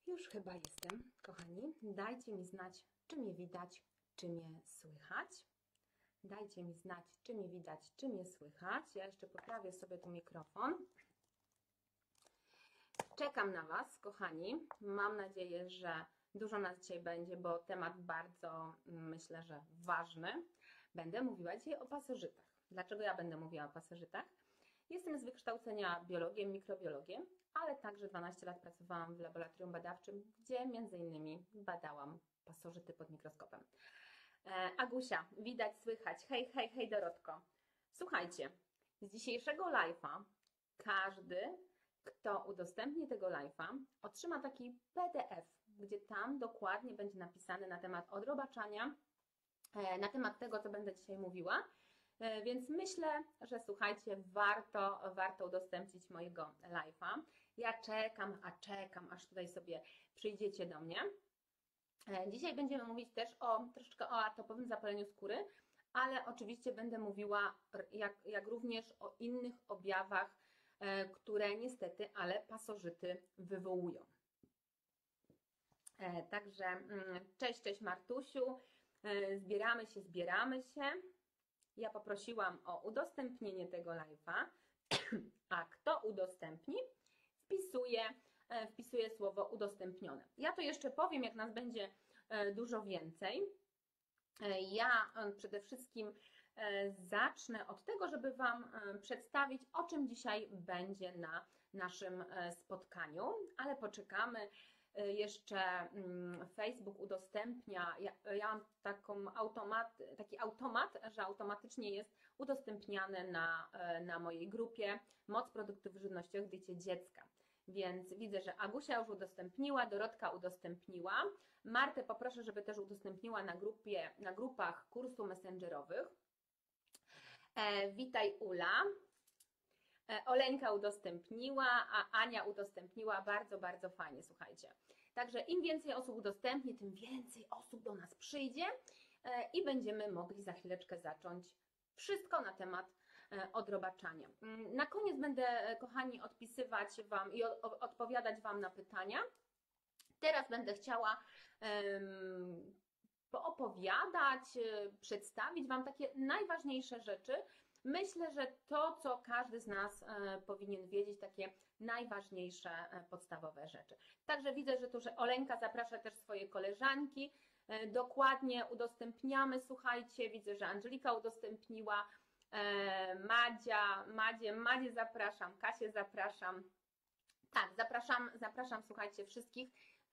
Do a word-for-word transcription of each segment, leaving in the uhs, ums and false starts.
Już chyba jestem, kochani. Dajcie mi znać, czy mnie widać, czy mnie słychać. Dajcie mi znać, czy mnie widać, czy mnie słychać. Ja jeszcze poprawię sobie tu mikrofon. Czekam na Was, kochani. Mam nadzieję, że dużo nas dzisiaj będzie, bo temat bardzo, myślę, że ważny. Będę mówiła dzisiaj o pasożytach. Dlaczego ja będę mówiła o pasożytach? Jestem z wykształcenia biologiem, mikrobiologiem, ale także dwanaście lat pracowałam w laboratorium badawczym, gdzie między innymi badałam pasożyty pod mikroskopem. E, Agusia, widać, słychać. Hej, hej, hej Dorotko. Słuchajcie, z dzisiejszego live'a każdy, kto udostępni tego live'a, otrzyma taki P D F, gdzie tam dokładnie będzie napisane na temat odrobaczania, e, na temat tego, co będę dzisiaj mówiła. Więc myślę, że słuchajcie, warto, warto udostępnić mojego live'a. Ja czekam, a czekam, aż tutaj sobie przyjdziecie do mnie. Dzisiaj będziemy mówić też o troszeczkę o atopowym zapaleniu skóry, ale oczywiście będę mówiła jak, jak również o innych objawach, które niestety, ale pasożyty wywołują. Także cześć, cześć Martusiu, zbieramy się, zbieramy się. Ja poprosiłam o udostępnienie tego live'a, a kto udostępni, wpisuje, wpisuje słowo udostępnione. Ja to jeszcze powiem, jak nas będzie dużo więcej. Ja przede wszystkim zacznę od tego, żeby Wam przedstawić, o czym dzisiaj będzie na naszym spotkaniu, ale poczekamy. Jeszcze Facebook udostępnia, ja, ja mam taką automat, taki automat, że automatycznie jest udostępniane na, na mojej grupie Moc produktów żywnościowych w diecie dziecka. Więc widzę, że Agusia już udostępniła, Dorotka udostępniła. Martę poproszę, żeby też udostępniła na, grupie, na grupach kursu messengerowych. E, witaj Ula. Oleńka udostępniła, a Ania udostępniła. Bardzo, bardzo fajnie, słuchajcie. Także im więcej osób udostępni, tym więcej osób do nas przyjdzie i będziemy mogli za chwileczkę zacząć wszystko na temat odrobaczania. Na koniec będę, kochani, odpisywać Wam i odpowiadać Wam na pytania. Teraz będę chciała um, poopowiadać, przedstawić Wam takie najważniejsze rzeczy. Myślę, że to, co każdy z nas powinien wiedzieć, takie najważniejsze, podstawowe rzeczy. Także widzę, że tu, że Oleńka zaprasza też swoje koleżanki. Dokładnie udostępniamy, słuchajcie, widzę, że Angelika udostępniła, Madzia, Madzie, Madzie zapraszam, Kasię zapraszam. Tak, zapraszam, zapraszam, słuchajcie, wszystkich,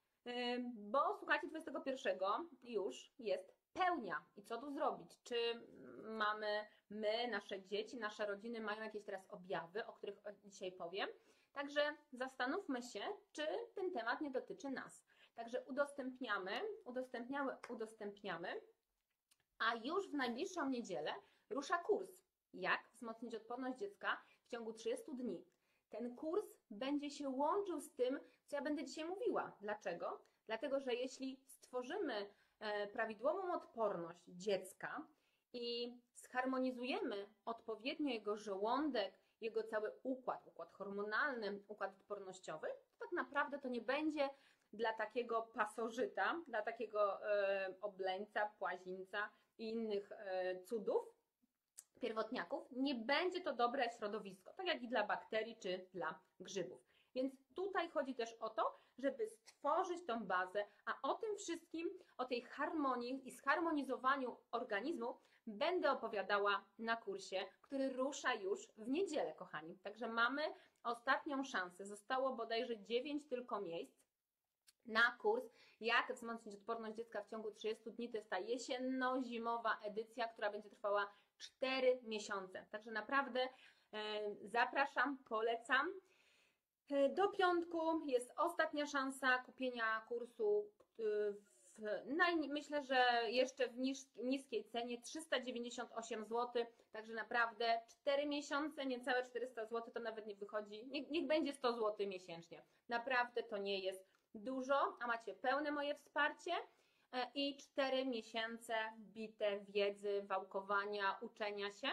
bo słuchajcie, dwudziestego pierwszego już jest pełnia. I co tu zrobić? Czy mamy, my, nasze dzieci, nasze rodziny mają jakieś teraz objawy, o których dzisiaj powiem? Także zastanówmy się, czy ten temat nie dotyczy nas. Także udostępniamy, udostępniamy, udostępniamy, a już w najbliższą niedzielę rusza kurs. Jak wzmocnić odporność dziecka w ciągu trzydziestu dni. Ten kurs będzie się łączył z tym, co ja będę dzisiaj mówiła. Dlaczego? Dlatego, że jeśli stworzymy prawidłową odporność dziecka i zharmonizujemy odpowiednio jego żołądek, jego cały układ, układ hormonalny, układ odpornościowy, to tak naprawdę to nie będzie dla takiego pasożyta, dla takiego e, obleńca, płazińca i innych e, cudów, pierwotniaków, nie będzie to dobre środowisko, tak jak i dla bakterii czy dla grzybów. Więc tutaj chodzi też o to, żeby stworzyć tą bazę, a o tym wszystkim, o tej harmonii i zharmonizowaniu organizmu będę opowiadała na kursie, który rusza już w niedzielę, kochani. Także mamy ostatnią szansę. Zostało bodajże dziewięć tylko miejsc na kurs Jak wzmocnić odporność dziecka w ciągu trzydziestu dni. To jest ta jesienno-zimowa edycja, która będzie trwała cztery miesiące. Także naprawdę zapraszam, polecam. Do piątku jest ostatnia szansa kupienia kursu w naj, myślę, że jeszcze w niskiej cenie trzysta dziewięćdziesiąt osiem złotych, także naprawdę cztery miesiące, niecałe czterysta złotych to nawet nie wychodzi, niech, niech będzie sto złotych miesięcznie. Naprawdę to nie jest dużo, a macie pełne moje wsparcie i cztery miesiące bite wiedzy, wałkowania, uczenia się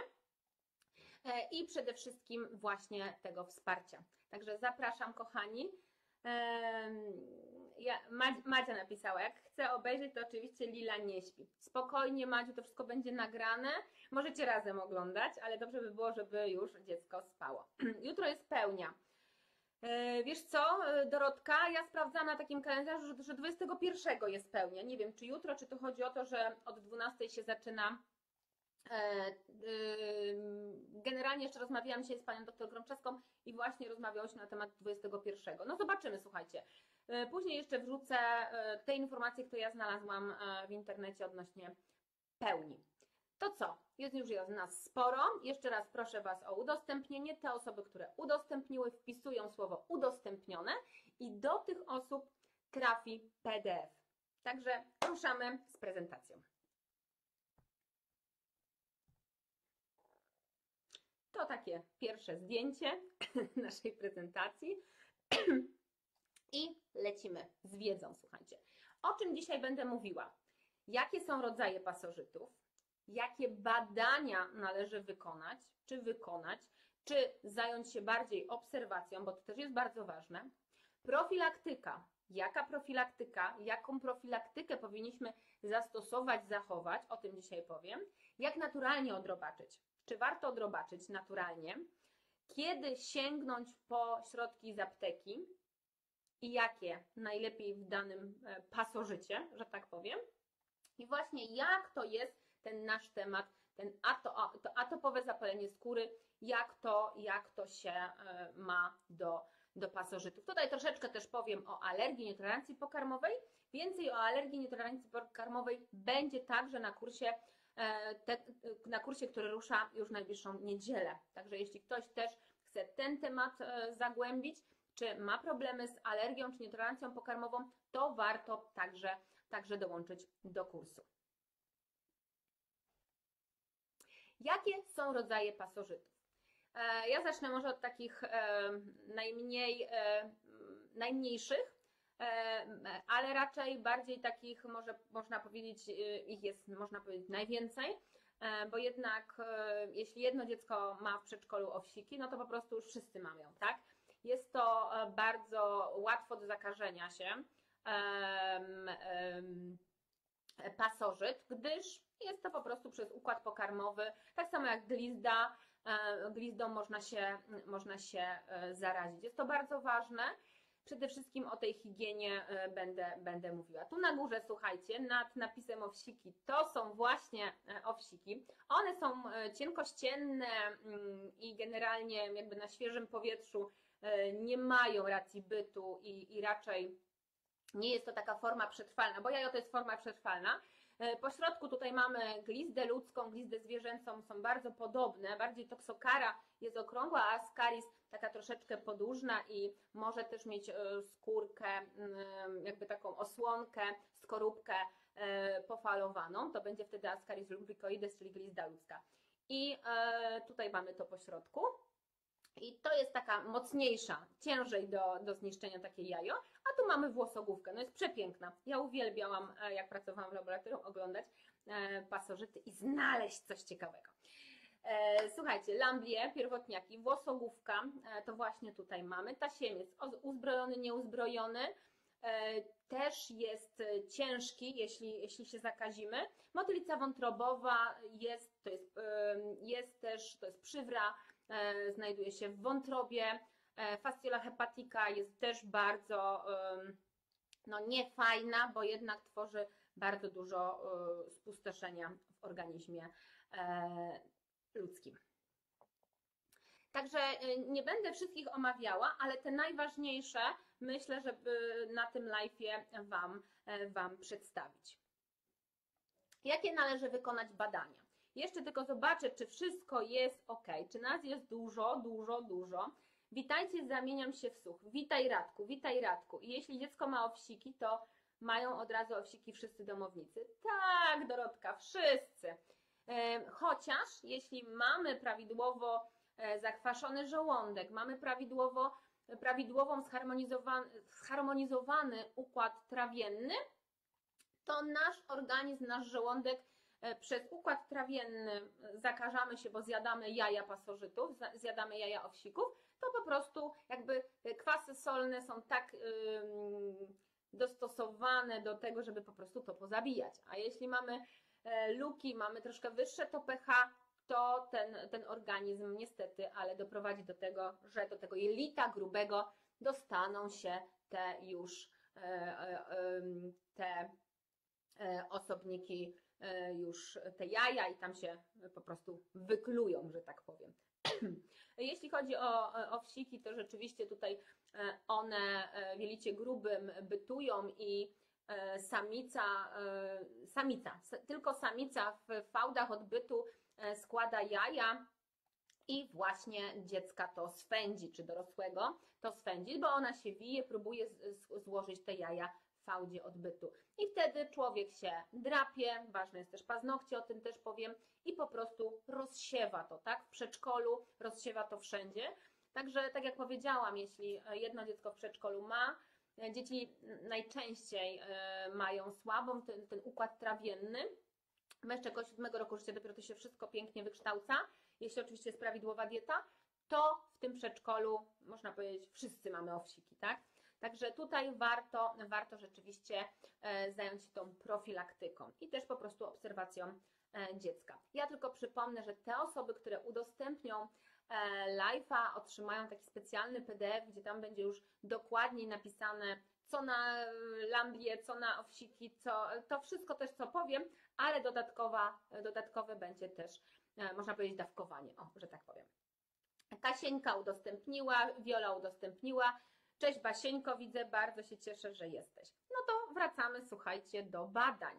i przede wszystkim właśnie tego wsparcia. Także zapraszam, kochani. ja, Madzia napisała, jak chce obejrzeć, to oczywiście Lila nie śpi. Spokojnie, Madziu, to wszystko będzie nagrane. Możecie razem oglądać, ale dobrze by było, żeby już dziecko spało. Jutro jest pełnia. Wiesz co, Dorotka, ja sprawdzam na takim kalendarzu, że dwudziestego pierwszego jest pełnia. Nie wiem, czy jutro, czy to chodzi o to, że od dwunastej się zaczyna. Generalnie jeszcze rozmawiałam dzisiaj z panią doktor Gromczewską i właśnie rozmawiałyśmy na temat dwudziestego pierwszego. No zobaczymy, słuchajcie. Później jeszcze wrzucę te informacje, które ja znalazłam w internecie odnośnie pełni. To co? Jest już nas sporo. Jeszcze raz proszę Was o udostępnienie. Te osoby, które udostępniły, wpisują słowo udostępnione i do tych osób trafi P D F. Także ruszamy z prezentacją. To takie pierwsze zdjęcie naszej prezentacji i lecimy z wiedzą, słuchajcie. O czym dzisiaj będę mówiła? Jakie są rodzaje pasożytów? Jakie badania należy wykonać, czy wykonać, czy zająć się bardziej obserwacją, bo to też jest bardzo ważne. Profilaktyka. Jaka profilaktyka, jaką profilaktykę powinniśmy zastosować, zachować, o tym dzisiaj powiem. Jak naturalnie odrobaczyć. Czy warto odrobaczyć naturalnie? Kiedy sięgnąć po środki z apteki i jakie najlepiej w danym pasożycie, że tak powiem. I właśnie jak to jest ten nasz temat, ten ato, to atopowe zapalenie skóry, jak to, jak to się ma do, do pasożytów. Tutaj troszeczkę też powiem o alergii, nietolerancji pokarmowej. Więcej o alergii, nietolerancji pokarmowej będzie także na kursie, te, na kursie, który rusza już najbliższą niedzielę. Także jeśli ktoś też chce ten temat zagłębić, czy ma problemy z alergią, czy nietolerancją pokarmową, to warto także, także dołączyć do kursu. Jakie są rodzaje pasożytów? Ja zacznę może od takich najmniej, najmniejszych, ale raczej bardziej takich, może można powiedzieć, ich jest można powiedzieć najwięcej, bo jednak jeśli jedno dziecko ma w przedszkolu owsiki, no to po prostu już wszyscy mają, tak? Jest to bardzo łatwo do zakażenia się pasożyt, gdyż jest to po prostu przez układ pokarmowy, tak samo jak glizda, glizdą można się, można się zarazić. Jest to bardzo ważne. Przede wszystkim o tej higienie będę, będę mówiła. Tu na górze, słuchajcie, nad napisem owsiki, to są właśnie owsiki. One są cienkościenne i generalnie jakby na świeżym powietrzu nie mają racji bytu i, i raczej nie jest to taka forma przetrwalna, bo jajo to jest forma przetrwalna. Po środku tutaj mamy glizdę ludzką, glizdę zwierzęcą, są bardzo podobne, bardziej toksokara jest okrągła, a ascaris taka troszeczkę podłużna i może też mieć skórkę, jakby taką osłonkę, skorupkę pofalowaną, to będzie wtedy ascaris lumbricoides, czyli glizda ludzka. I tutaj mamy to po środku. I to jest taka mocniejsza, ciężej do, do zniszczenia takie jajo, a tu mamy włosogłówkę, no jest przepiękna. Ja uwielbiałam, jak pracowałam w laboratorium, oglądać pasożyty i znaleźć coś ciekawego. Słuchajcie, lamblie, pierwotniaki, włosogłówka, to właśnie tutaj mamy. Tasiemiec, uzbrojony, nieuzbrojony, też jest ciężki, jeśli, jeśli się zakazimy. Motylica wątrobowa jest, to jest, jest też, to jest przywra, znajduje się w wątrobie. Fasciola hepatica jest też bardzo no, niefajna, bo jednak tworzy bardzo dużo spustoszenia w organizmie ludzkim. Także nie będę wszystkich omawiała, ale te najważniejsze myślę, żeby na tym live'ie wam, wam przedstawić. Jakie należy wykonać badania? Jeszcze tylko zobaczę, czy wszystko jest ok, czy nas jest dużo, dużo, dużo. Witajcie, zamieniam się w słuch. Witaj Radku, witaj Radku. I jeśli dziecko ma owsiki, to mają od razu owsiki wszyscy domownicy. Tak, Dorotka, wszyscy. Chociaż jeśli mamy prawidłowo zakwaszony żołądek, mamy prawidłowo, prawidłową zharmonizowany, zharmonizowany układ trawienny, to nasz organizm, nasz żołądek przez układ trawienny zakażamy się, bo zjadamy jaja pasożytów, zjadamy jaja owsików, to po prostu jakby kwasy solne są tak, dostosowane do tego, żeby po prostu to pozabijać. A jeśli mamy luki, mamy troszkę wyższe to pH, to ten, ten organizm niestety, ale doprowadzi do tego, że do tego jelita grubego dostaną się te już te osobniki, już te jaja i tam się po prostu wyklują, że tak powiem. Jeśli chodzi o owsiki, to rzeczywiście tutaj one w jelicie grubym bytują i samica, samica, tylko samica w fałdach odbytu składa jaja i właśnie dziecka to swędzi, czy dorosłego to swędzi, bo ona się wije, próbuje złożyć te jaja w fałdzie odbytu. I wtedy człowiek się drapie, ważne jest też paznokcie, o tym też powiem, i po prostu rozsiewa to, tak? W przedszkolu rozsiewa to wszędzie. Także, tak jak powiedziałam, jeśli jedno dziecko w przedszkolu ma, dzieci najczęściej mają słabą ten, ten układ trawienny. Jeszcze około siódmego roku życia dopiero to się wszystko pięknie wykształca, jeśli oczywiście jest prawidłowa dieta, to w tym przedszkolu, można powiedzieć, wszyscy mamy owsiki, tak? Także tutaj warto, warto rzeczywiście zająć się tą profilaktyką i też po prostu obserwacją dziecka. Ja tylko przypomnę, że te osoby, które udostępnią live'a, otrzymają taki specjalny P D F, gdzie tam będzie już dokładniej napisane, co na lamblię, co na owsiki, co, to wszystko też, co powiem, ale dodatkowa, dodatkowe będzie też, można powiedzieć, dawkowanie, o, że tak powiem. Kasieńka udostępniła, Wiola udostępniła. Cześć Basieńko, widzę, bardzo się cieszę, że jesteś. No to wracamy, słuchajcie, do badań.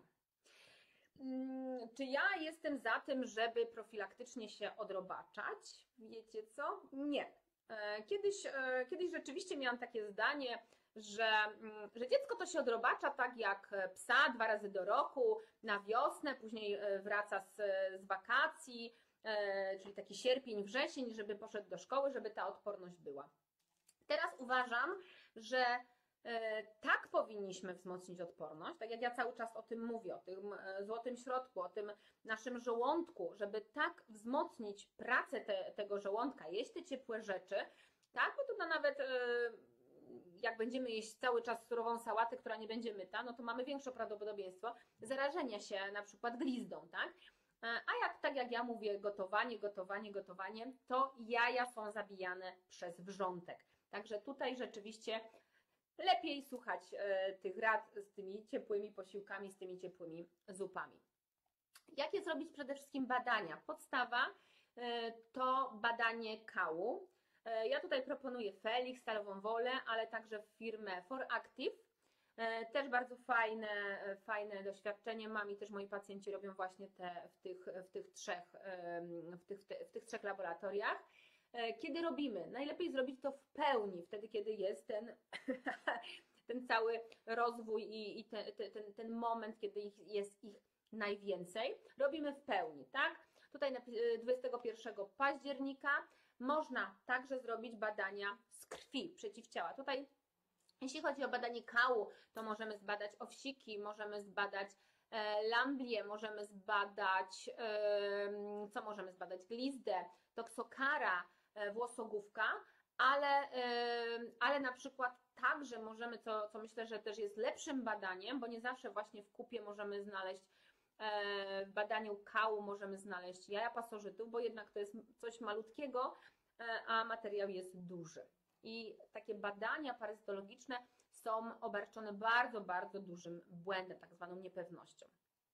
Hmm, czy ja jestem za tym, żeby profilaktycznie się odrobaczać? Wiecie co? Nie. Kiedyś, kiedyś rzeczywiście miałam takie zdanie, że, że dziecko to się odrobacza tak jak psa dwa razy do roku, na wiosnę, później wraca z, z wakacji, czyli taki sierpień, wrzesień, żeby poszedł do szkoły, żeby ta odporność była. Teraz uważam, że tak powinniśmy wzmocnić odporność, tak jak ja cały czas o tym mówię, o tym złotym środku, o tym naszym żołądku, żeby tak wzmocnić pracę te, tego żołądka, jeść te ciepłe rzeczy, tak, bo to nawet jak będziemy jeść cały czas surową sałatę, która nie będzie myta, no to mamy większe prawdopodobieństwo zarażenia się na przykład glizdą, tak? A jak, tak jak ja mówię, gotowanie, gotowanie, gotowanie, to jaja są zabijane przez wrzątek. Także tutaj rzeczywiście lepiej słuchać tych rad z tymi ciepłymi posiłkami, z tymi ciepłymi zupami. Jakie zrobić przede wszystkim badania? Podstawa to badanie kału. Ja tutaj proponuję Felix, Stalową Wolę, ale także firmę For Active. Też bardzo fajne, fajne doświadczenie mam i też moi pacjenci robią właśnie te w tych, w tych, trzech, w tych, w tych trzech laboratoriach. Kiedy robimy? Najlepiej zrobić to w pełni, wtedy kiedy jest ten, ten cały rozwój i, i te, te, ten, ten moment, kiedy ich, jest ich najwięcej. Robimy w pełni, tak? Tutaj dwudziestego pierwszego października można także zrobić badania z krwi przeciwciała. Tutaj jeśli chodzi o badanie kału, to możemy zbadać owsiki, możemy zbadać e, lamblię, możemy zbadać, e, co możemy zbadać, glizdę, toksokara, e, włosogłówka, ale, e, ale na przykład także możemy, co, co myślę, że też jest lepszym badaniem, bo nie zawsze właśnie w kupie możemy znaleźć, e, w badaniu kału możemy znaleźć jaja pasożytów, bo jednak to jest coś malutkiego, e, a materiał jest duży. I takie badania paryzytologiczne są obarczone bardzo, bardzo dużym błędem, tak zwaną niepewnością.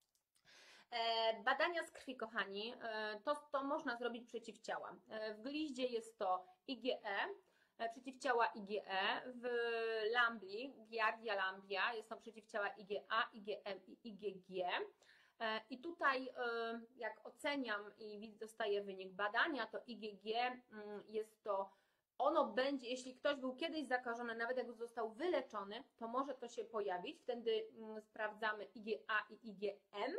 E, badania z krwi, kochani, e, to, to można zrobić przeciwciała. E, w gliździe jest to I G E, e, przeciwciała I G E, w lambli, Giardia lamblia, jest to przeciwciała I G A, I G M i I G G. E, I tutaj e, jak oceniam i dostaję wynik badania, to I G G mm, jest to ono będzie, jeśli ktoś był kiedyś zakażony, nawet jak został wyleczony, to może to się pojawić. Wtedy sprawdzamy I G A i I G M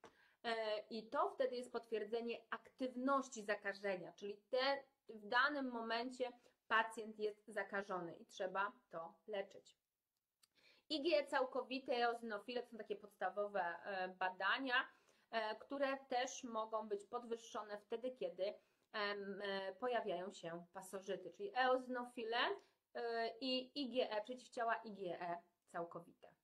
i to wtedy jest potwierdzenie aktywności zakażenia, czyli te, w danym momencie pacjent jest zakażony i trzeba to leczyć. I G całkowite, eozinofile to są takie podstawowe badania, które też mogą być podwyższone wtedy, kiedy pojawiają się pasożyty, czyli eozinofile i I G E, przeciwciała I G E całkowite.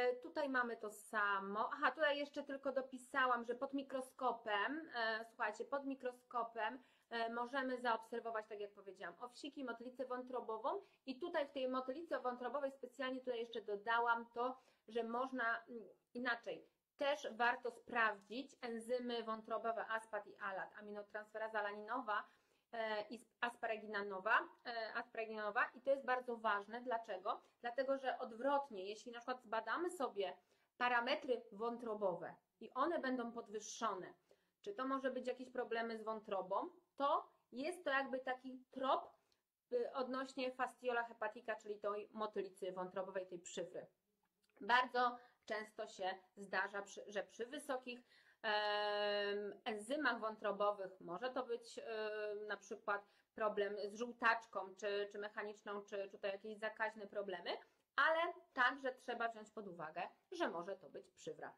Tutaj mamy to samo. Aha, tutaj jeszcze tylko dopisałam, że pod mikroskopem, słuchajcie, pod mikroskopem możemy zaobserwować, tak jak powiedziałam, owsiki, motylicę wątrobową i tutaj w tej motylicy wątrobowej specjalnie tutaj jeszcze dodałam to, że można inaczej. Też warto sprawdzić enzymy wątrobowe aspat i alat, aminotransferaza alaninowa i asparaginowa, asparaginowa i to jest bardzo ważne. Dlaczego? Dlatego, że odwrotnie, jeśli na przykład zbadamy sobie parametry wątrobowe i one będą podwyższone, czy to może być jakieś problemy z wątrobą, to jest to jakby taki trop odnośnie fasciola hepatica, czyli tej motylicy wątrobowej, tej przyfry. Bardzo często się zdarza, że przy wysokich enzymach wątrobowych może to być na przykład problem z żółtaczką, czy, czy mechaniczną, czy tutaj jakieś zakaźne problemy, ale także trzeba wziąć pod uwagę, że może to być przywra.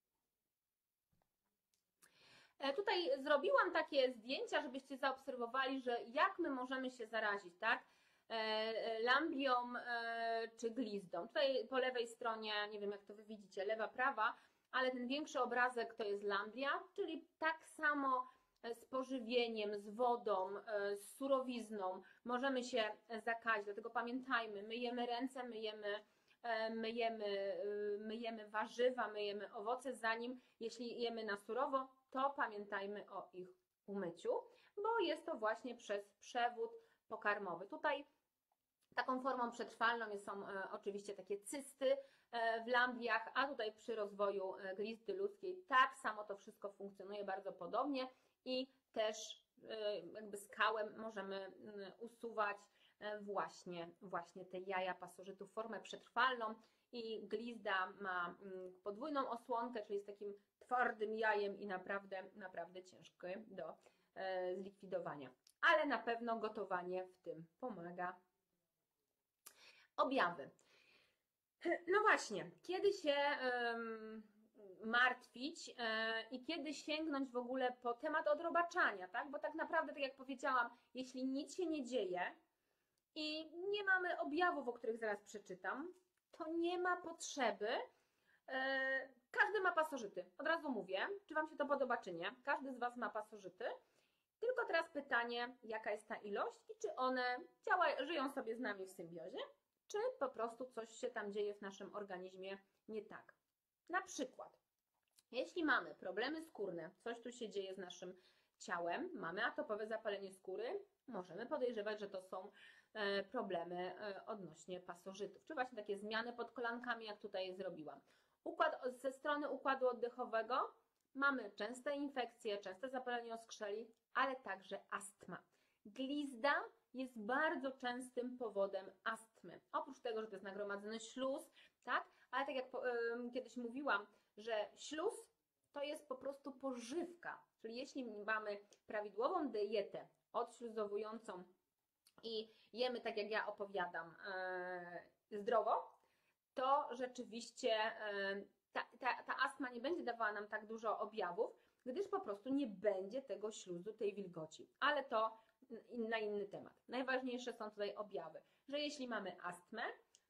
Tutaj zrobiłam takie zdjęcia, żebyście zaobserwowali, że jak my możemy się zarazić, tak? Lamblią czy glizdą. Tutaj po lewej stronie, nie wiem jak to wy widzicie, lewa, prawa, ale ten większy obrazek to jest lamblia, czyli tak samo z pożywieniem, z wodą, z surowizną możemy się zakazić, dlatego pamiętajmy, myjemy ręce, myjemy, myjemy, myjemy warzywa, myjemy owoce, zanim jeśli jemy na surowo, to pamiętajmy o ich umyciu, bo jest to właśnie przez przewód pokarmowy. Tutaj taką formą przetrwalną są oczywiście takie cysty w lambliach, a tutaj przy rozwoju glizdy ludzkiej tak samo to wszystko funkcjonuje bardzo podobnie i też jakby z kałem możemy usuwać właśnie, właśnie te jaja pasożytów, formę przetrwalną i glizda ma podwójną osłonkę, czyli jest takim twardym jajem i naprawdę, naprawdę ciężkie do zlikwidowania. Ale na pewno gotowanie w tym pomaga. Objawy. No właśnie, kiedy się um, martwić yy, i kiedy sięgnąć w ogóle po temat odrobaczania, tak? Bo tak naprawdę, tak jak powiedziałam, jeśli nic się nie dzieje i nie mamy objawów, o których zaraz przeczytam, to nie ma potrzeby. Yy, każdy ma pasożyty, od razu mówię, czy Wam się to podoba, czy nie. Każdy z Was ma pasożyty. Tylko teraz pytanie, jaka jest ta ilość i czy one działają, żyją sobie z nami w symbiozie, czy po prostu coś się tam dzieje w naszym organizmie nie tak. Na przykład, jeśli mamy problemy skórne, coś tu się dzieje z naszym ciałem, mamy atopowe zapalenie skóry, możemy podejrzewać, że to są problemy odnośnie pasożytów, czy właśnie takie zmiany pod kolankami, jak tutaj zrobiłam. Układ, ze strony układu oddechowego mamy częste infekcje, częste zapalenie oskrzeli, ale także astma. Glizda jest bardzo częstym powodem astmy. Oprócz tego, że to jest nagromadzony śluz, tak? Ale tak jak yy, kiedyś mówiłam, że śluz to jest po prostu pożywka. Czyli jeśli mamy prawidłową dietę odśluzowującą i jemy tak jak ja opowiadam yy, zdrowo, to rzeczywiście yy, ta, ta, ta astma nie będzie dawała nam tak dużo objawów, gdyż po prostu nie będzie tego śluzu, tej wilgoci. Ale to na inny temat. Najważniejsze są tutaj objawy, że jeśli mamy astmę,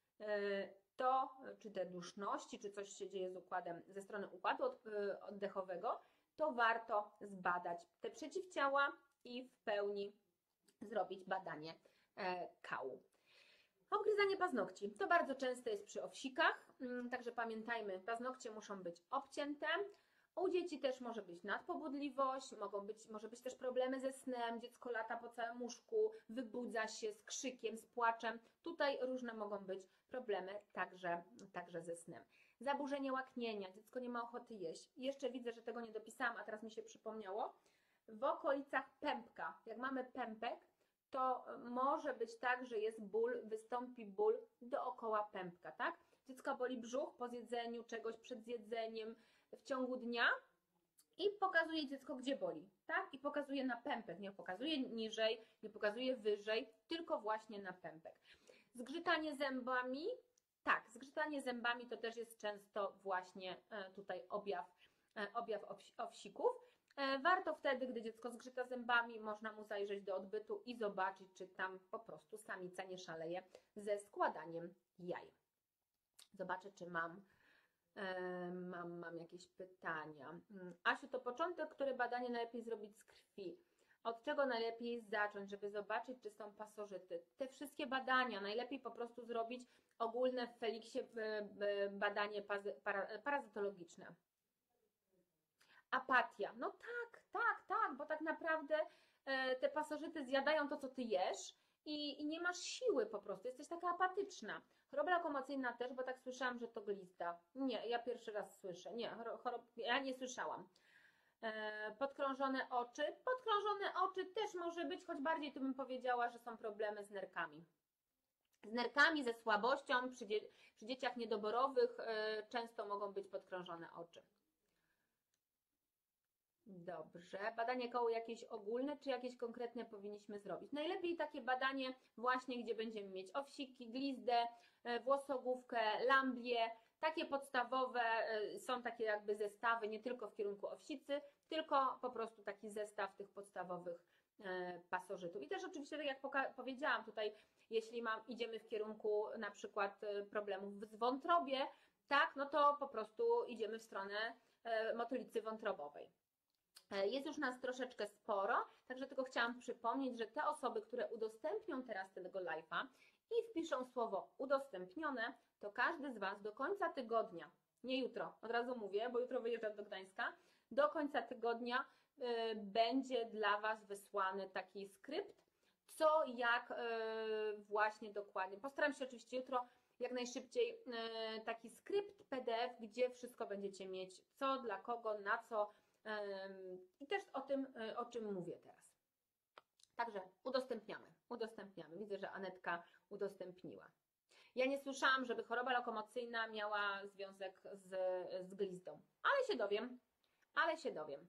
to czy te duszności, czy coś się dzieje z układem, ze strony układu oddechowego, to warto zbadać te przeciwciała i w pełni zrobić badanie kału. Obgryzanie paznokci. To bardzo często jest przy owsikach, także pamiętajmy, paznokcie muszą być obcięte. U dzieci też może być nadpobudliwość, mogą być, może być też problemy ze snem, dziecko lata po całym łóżku, wybudza się z krzykiem, z płaczem. Tutaj różne mogą być problemy także, także ze snem. Zaburzenie łaknienia, dziecko nie ma ochoty jeść. I jeszcze widzę, że tego nie dopisałam, a teraz mi się przypomniało. W okolicach pępka, jak mamy pępek, to może być tak, że jest ból, wystąpi ból dookoła pępka, tak? Dziecko boli brzuch po zjedzeniu czegoś, przed zjedzeniem, w ciągu dnia i pokazuje dziecko, gdzie boli, tak? I pokazuje na pępek, nie pokazuje niżej, nie pokazuje wyżej, tylko właśnie na pępek. Zgrzytanie zębami, tak, zgrzytanie zębami to też jest często właśnie tutaj objaw, objaw owsików. Warto wtedy, gdy dziecko zgrzyta zębami, można mu zajrzeć do odbytu i zobaczyć, czy tam po prostu samica nie szaleje ze składaniem jaj. Zobaczę, czy mam Mam, mam jakieś pytania. Asiu, to początek, które badanie najlepiej zrobić z krwi? Od czego najlepiej zacząć, żeby zobaczyć, czy są pasożyty? Te wszystkie badania najlepiej po prostu zrobić ogólne w Feliksie badanie parazytologiczne. Apatia. No tak, tak, tak, bo tak naprawdę te pasożyty zjadają to, co ty jesz i, i nie masz siły po prostu, jesteś taka apatyczna. Choroba lokomocyjna też, bo tak słyszałam, że to glizda. Nie, ja pierwszy raz słyszę. Nie, chorob... ja nie słyszałam. E, podkrążone oczy. Podkrążone oczy też może być, choć bardziej tu bym powiedziała, że są problemy z nerkami. Z nerkami, ze słabością, przy, dzie przy dzieciach niedoborowych e, często mogą być podkrążone oczy. Dobrze. Badanie koło jakieś ogólne, czy jakieś konkretne powinniśmy zrobić? Najlepiej takie badanie właśnie, gdzie będziemy mieć owsiki, glizdę, włosogłówkę, lamblię. Takie podstawowe są takie jakby zestawy, nie tylko w kierunku owsicy, tylko po prostu taki zestaw tych podstawowych pasożytów. I też oczywiście, tak jak powiedziałam tutaj, jeśli mam, idziemy w kierunku na przykład problemów w wątrobie, tak, no to po prostu idziemy w stronę motylicy wątrobowej. Jest już nas troszeczkę sporo, także tylko chciałam przypomnieć, że te osoby, które udostępnią teraz tego live'a i wpiszą słowo udostępnione, to każdy z Was do końca tygodnia, nie jutro, od razu mówię, bo jutro wyjeżdżam do Gdańska, do końca tygodnia y, będzie dla Was wysłany taki skrypt, co, jak y, właśnie dokładnie. Postaram się oczywiście jutro jak najszybciej y, taki skrypt P D F, gdzie wszystko będziecie mieć, co, dla kogo, na co, i też o tym, o czym mówię teraz. Także udostępniamy, udostępniamy. Widzę, że Anetka udostępniła. Ja nie słyszałam, żeby choroba lokomocyjna miała związek z, z glizdą, ale się dowiem, ale się dowiem.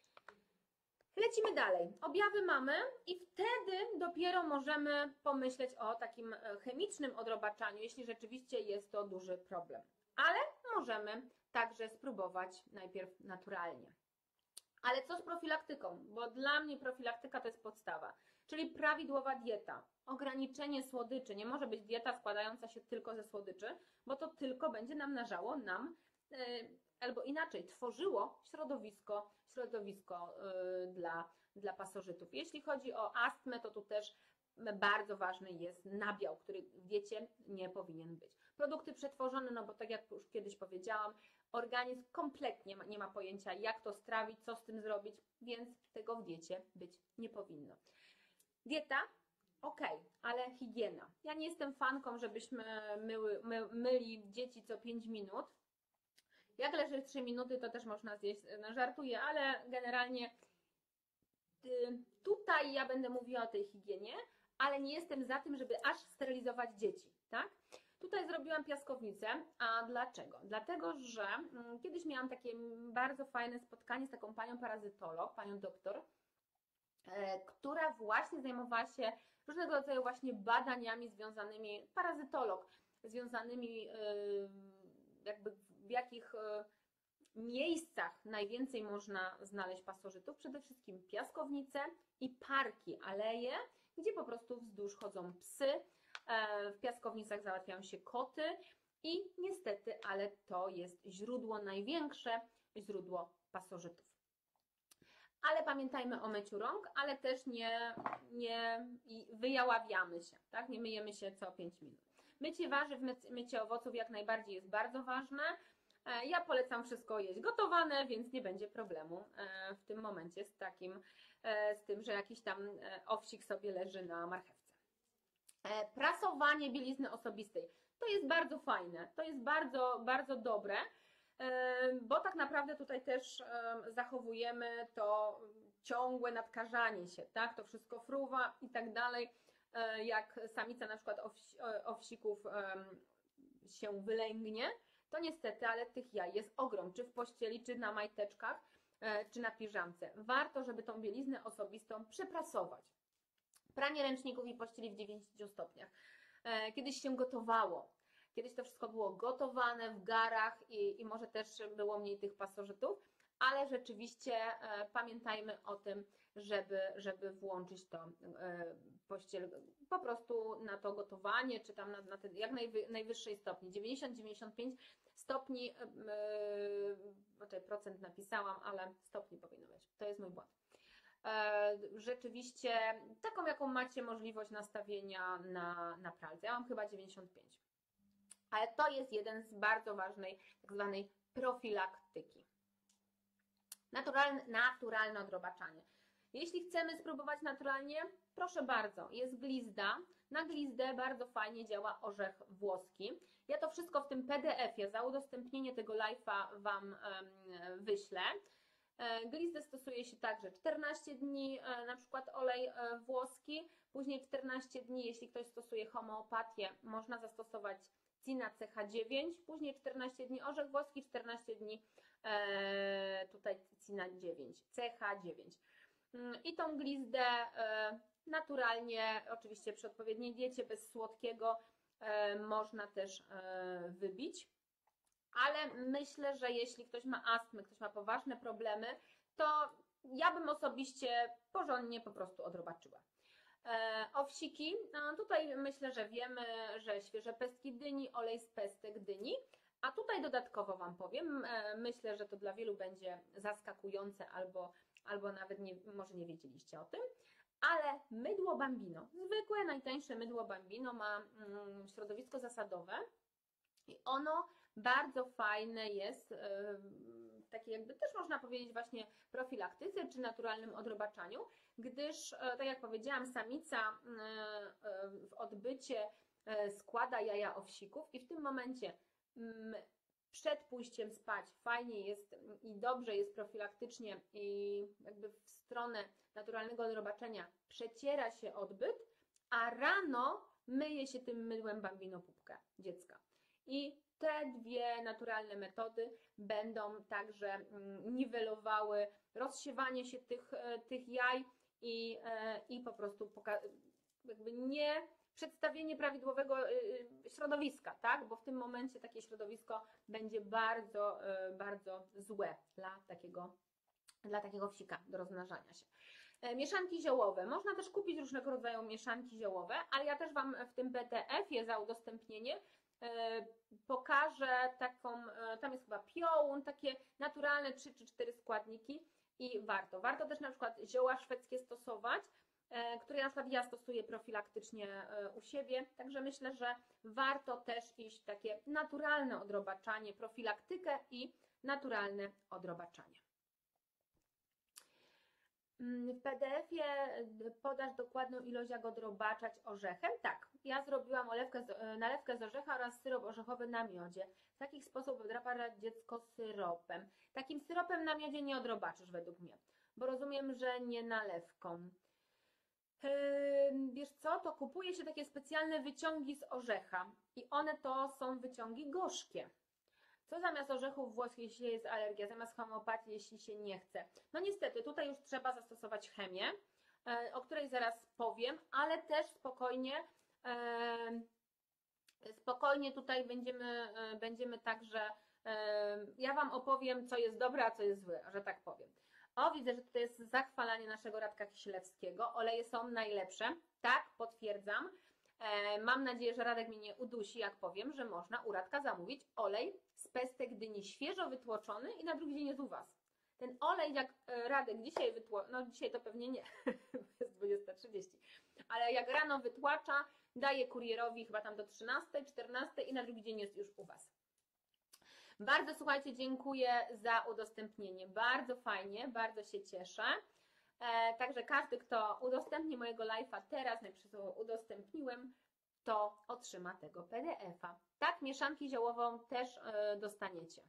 Lecimy dalej. Objawy mamy i wtedy dopiero możemy pomyśleć o takim chemicznym odrobaczaniu, jeśli rzeczywiście jest to duży problem. Ale możemy także spróbować najpierw naturalnie. Ale co z profilaktyką? Bo dla mnie profilaktyka to jest podstawa, czyli prawidłowa dieta, ograniczenie słodyczy. Nie może być dieta składająca się tylko ze słodyczy, bo to tylko będzie namnażało nam, yy, albo inaczej, tworzyło środowisko, środowisko yy, dla, dla pasożytów. Jeśli chodzi o astmę, to tu też bardzo ważny jest nabiał, który w diecie nie powinien być. Produkty przetworzone, no bo tak jak już kiedyś powiedziałam, organizm kompletnie nie ma pojęcia, jak to strawić, co z tym zrobić, więc tego w diecie być nie powinno. Dieta? Ok, ale higiena. Ja nie jestem fanką, żebyśmy myły, my, myli dzieci co pięć minut. Jak leży trzy minuty, to też można zjeść, no żartuję, ale generalnie y, tutaj ja będę mówiła o tej higienie, ale nie jestem za tym, żeby aż sterylizować dzieci, tak? Tutaj zrobiłam piaskownicę, a dlaczego? Dlatego, że kiedyś miałam takie bardzo fajne spotkanie z taką panią parazytolog, panią doktor, która właśnie zajmowała się różnego rodzaju właśnie badaniami związanymi, parazytolog, związanymi jakby w jakich miejscach najwięcej można znaleźć pasożytów, przede wszystkim piaskownice i parki, aleje, gdzie po prostu wzdłuż chodzą psy, w piaskownicach załatwiają się koty i niestety, ale to jest źródło, największe źródło pasożytów. Ale pamiętajmy o myciu rąk, ale też nie, nie wyjaławiamy się, tak? Nie myjemy się co pięć minut. Mycie warzyw, mycie owoców jak najbardziej jest bardzo ważne. Ja polecam wszystko jeść gotowane, więc nie będzie problemu w tym momencie z takim, z tym, że jakiś tam owsik sobie leży na marchewce. Prasowanie bielizny osobistej. To jest bardzo fajne, to jest bardzo, bardzo dobre, bo tak naprawdę tutaj też zachowujemy to ciągłe nadkażanie się, tak? To wszystko fruwa i tak dalej. Jak samica na przykład owsików się wylęgnie, to niestety, ale tych jaj jest ogrom, czy w pościeli, czy na majteczkach, czy na piżamce. Warto, żeby tą bieliznę osobistą przeprasować. Pranie ręczników i pościeli w dziewięćdziesięciu stopniach. Kiedyś się gotowało. Kiedyś to wszystko było gotowane w garach i, i może też było mniej tych pasożytów, ale rzeczywiście e, pamiętajmy o tym, żeby, żeby włączyć to e, pościel, po prostu na to gotowanie, czy tam na, na ten jak najwy, najwyższej stopni, dziewięćdziesiąt do dziewięćdziesięciu pięciu stopni, yy, tutaj procent napisałam, ale stopni powinno być, to jest mój błąd. Yy, rzeczywiście taką, jaką macie możliwość nastawienia na, na pralce, ja mam chyba dziewięćdziesiąt pięć, ale to jest jeden z bardzo ważnej tak zwanej profilaktyki. Naturalne, naturalne odrobaczanie. Jeśli chcemy spróbować naturalnie, proszę bardzo, jest glizda. Na glizdę bardzo fajnie działa orzech włoski. Ja to wszystko w tym P D F-ie, za udostępnienie tego live'a Wam um, wyślę. Glizdę stosuje się także czternaście dni, na przykład olej włoski, później czternaście dni, jeśli ktoś stosuje homeopatię, można zastosować Cina C H dziewięć, później czternaście dni orzech włoski, czternaście dni e, tutaj Cina dziewięć, C H dziewięć. I tą glizdę e, naturalnie, oczywiście przy odpowiedniej diecie, bez słodkiego, e, można też e, wybić. Ale myślę, że jeśli ktoś ma astmę, ktoś ma poważne problemy, to ja bym osobiście porządnie po prostu odrobaczyła. E, owsiki, no tutaj myślę, że wiemy, że świeże pestki dyni, olej z pestek dyni, a tutaj dodatkowo Wam powiem, e, myślę, że to dla wielu będzie zaskakujące albo, albo nawet nie, może nie wiedzieliście o tym, ale mydło Bambino, zwykłe, najtańsze mydło Bambino ma mm, środowisko zasadowe i ono bardzo fajne jest, takie jakby też można powiedzieć właśnie profilaktyce czy naturalnym odrobaczaniu, gdyż, tak jak powiedziałam, samica w odbycie składa jaja owsików i w tym momencie przed pójściem spać fajnie jest i dobrze jest profilaktycznie i jakby w stronę naturalnego odrobaczenia przeciera się odbyt, a rano myje się tym mydłem Bambino pupkę dziecka. I te dwie naturalne metody będą także niwelowały rozsiewanie się tych, tych jaj i, i po prostu jakby nie przedstawienie prawidłowego środowiska, tak? Bo w tym momencie takie środowisko będzie bardzo, bardzo złe dla takiego, dla takiego wsika do rozmnażania się. Mieszanki ziołowe. Można też kupić różnego rodzaju mieszanki ziołowe, ale ja też Wam w tym P D F-ie za udostępnienie pokażę taką, tam jest chyba piołun, takie naturalne trzy czy cztery składniki i warto. Warto też na przykład zioła szwedzkie stosować, które na przykład ja stosuję profilaktycznie u siebie, także myślę, że warto też iść w takie naturalne odrobaczanie, profilaktykę i naturalne odrobaczanie. W P D F-ie podasz dokładną ilość, jak odrobaczać orzechem? Tak, ja zrobiłam olewkę z, nalewkę z orzecha oraz syrop orzechowy na miodzie. W taki sposób odrobaczać dziecko syropem. Takim syropem na miodzie nie odrobaczysz według mnie, bo rozumiem, że nie nalewką. Yy, wiesz co, to kupuje się takie specjalne wyciągi z orzecha i one to są wyciągi gorzkie. Co zamiast orzechów włoskich, jeśli jest alergia, zamiast homeopatii, jeśli się nie chce? No niestety, tutaj już trzeba zastosować chemię, o której zaraz powiem, ale też spokojnie, spokojnie tutaj będziemy, będziemy także, ja Wam opowiem, co jest dobre, a co jest złe, że tak powiem. O, widzę, że tutaj jest zachwalanie naszego Radka Kisielewskiego. Oleje są najlepsze. Tak, potwierdzam. Mam nadzieję, że Radek mnie nie udusi, jak powiem, że można u Radka zamówić olej z pestek dyni świeżo wytłoczony i na drugi dzień jest u Was. Ten olej, jak Radek dzisiaj wytłoczy, no dzisiaj to pewnie nie, jest dwudziesta trzydzieści, ale jak rano wytłacza, daje kurierowi chyba tam do trzynastej, czternastej i na drugi dzień jest już u Was. Bardzo, słuchajcie, dziękuję za udostępnienie. Bardzo fajnie, bardzo się cieszę. E, także każdy, kto udostępni mojego live'a teraz, najpierw udostępniłem, to otrzyma tego P D F-a. Tak, mieszanki ziołową też e, dostaniecie.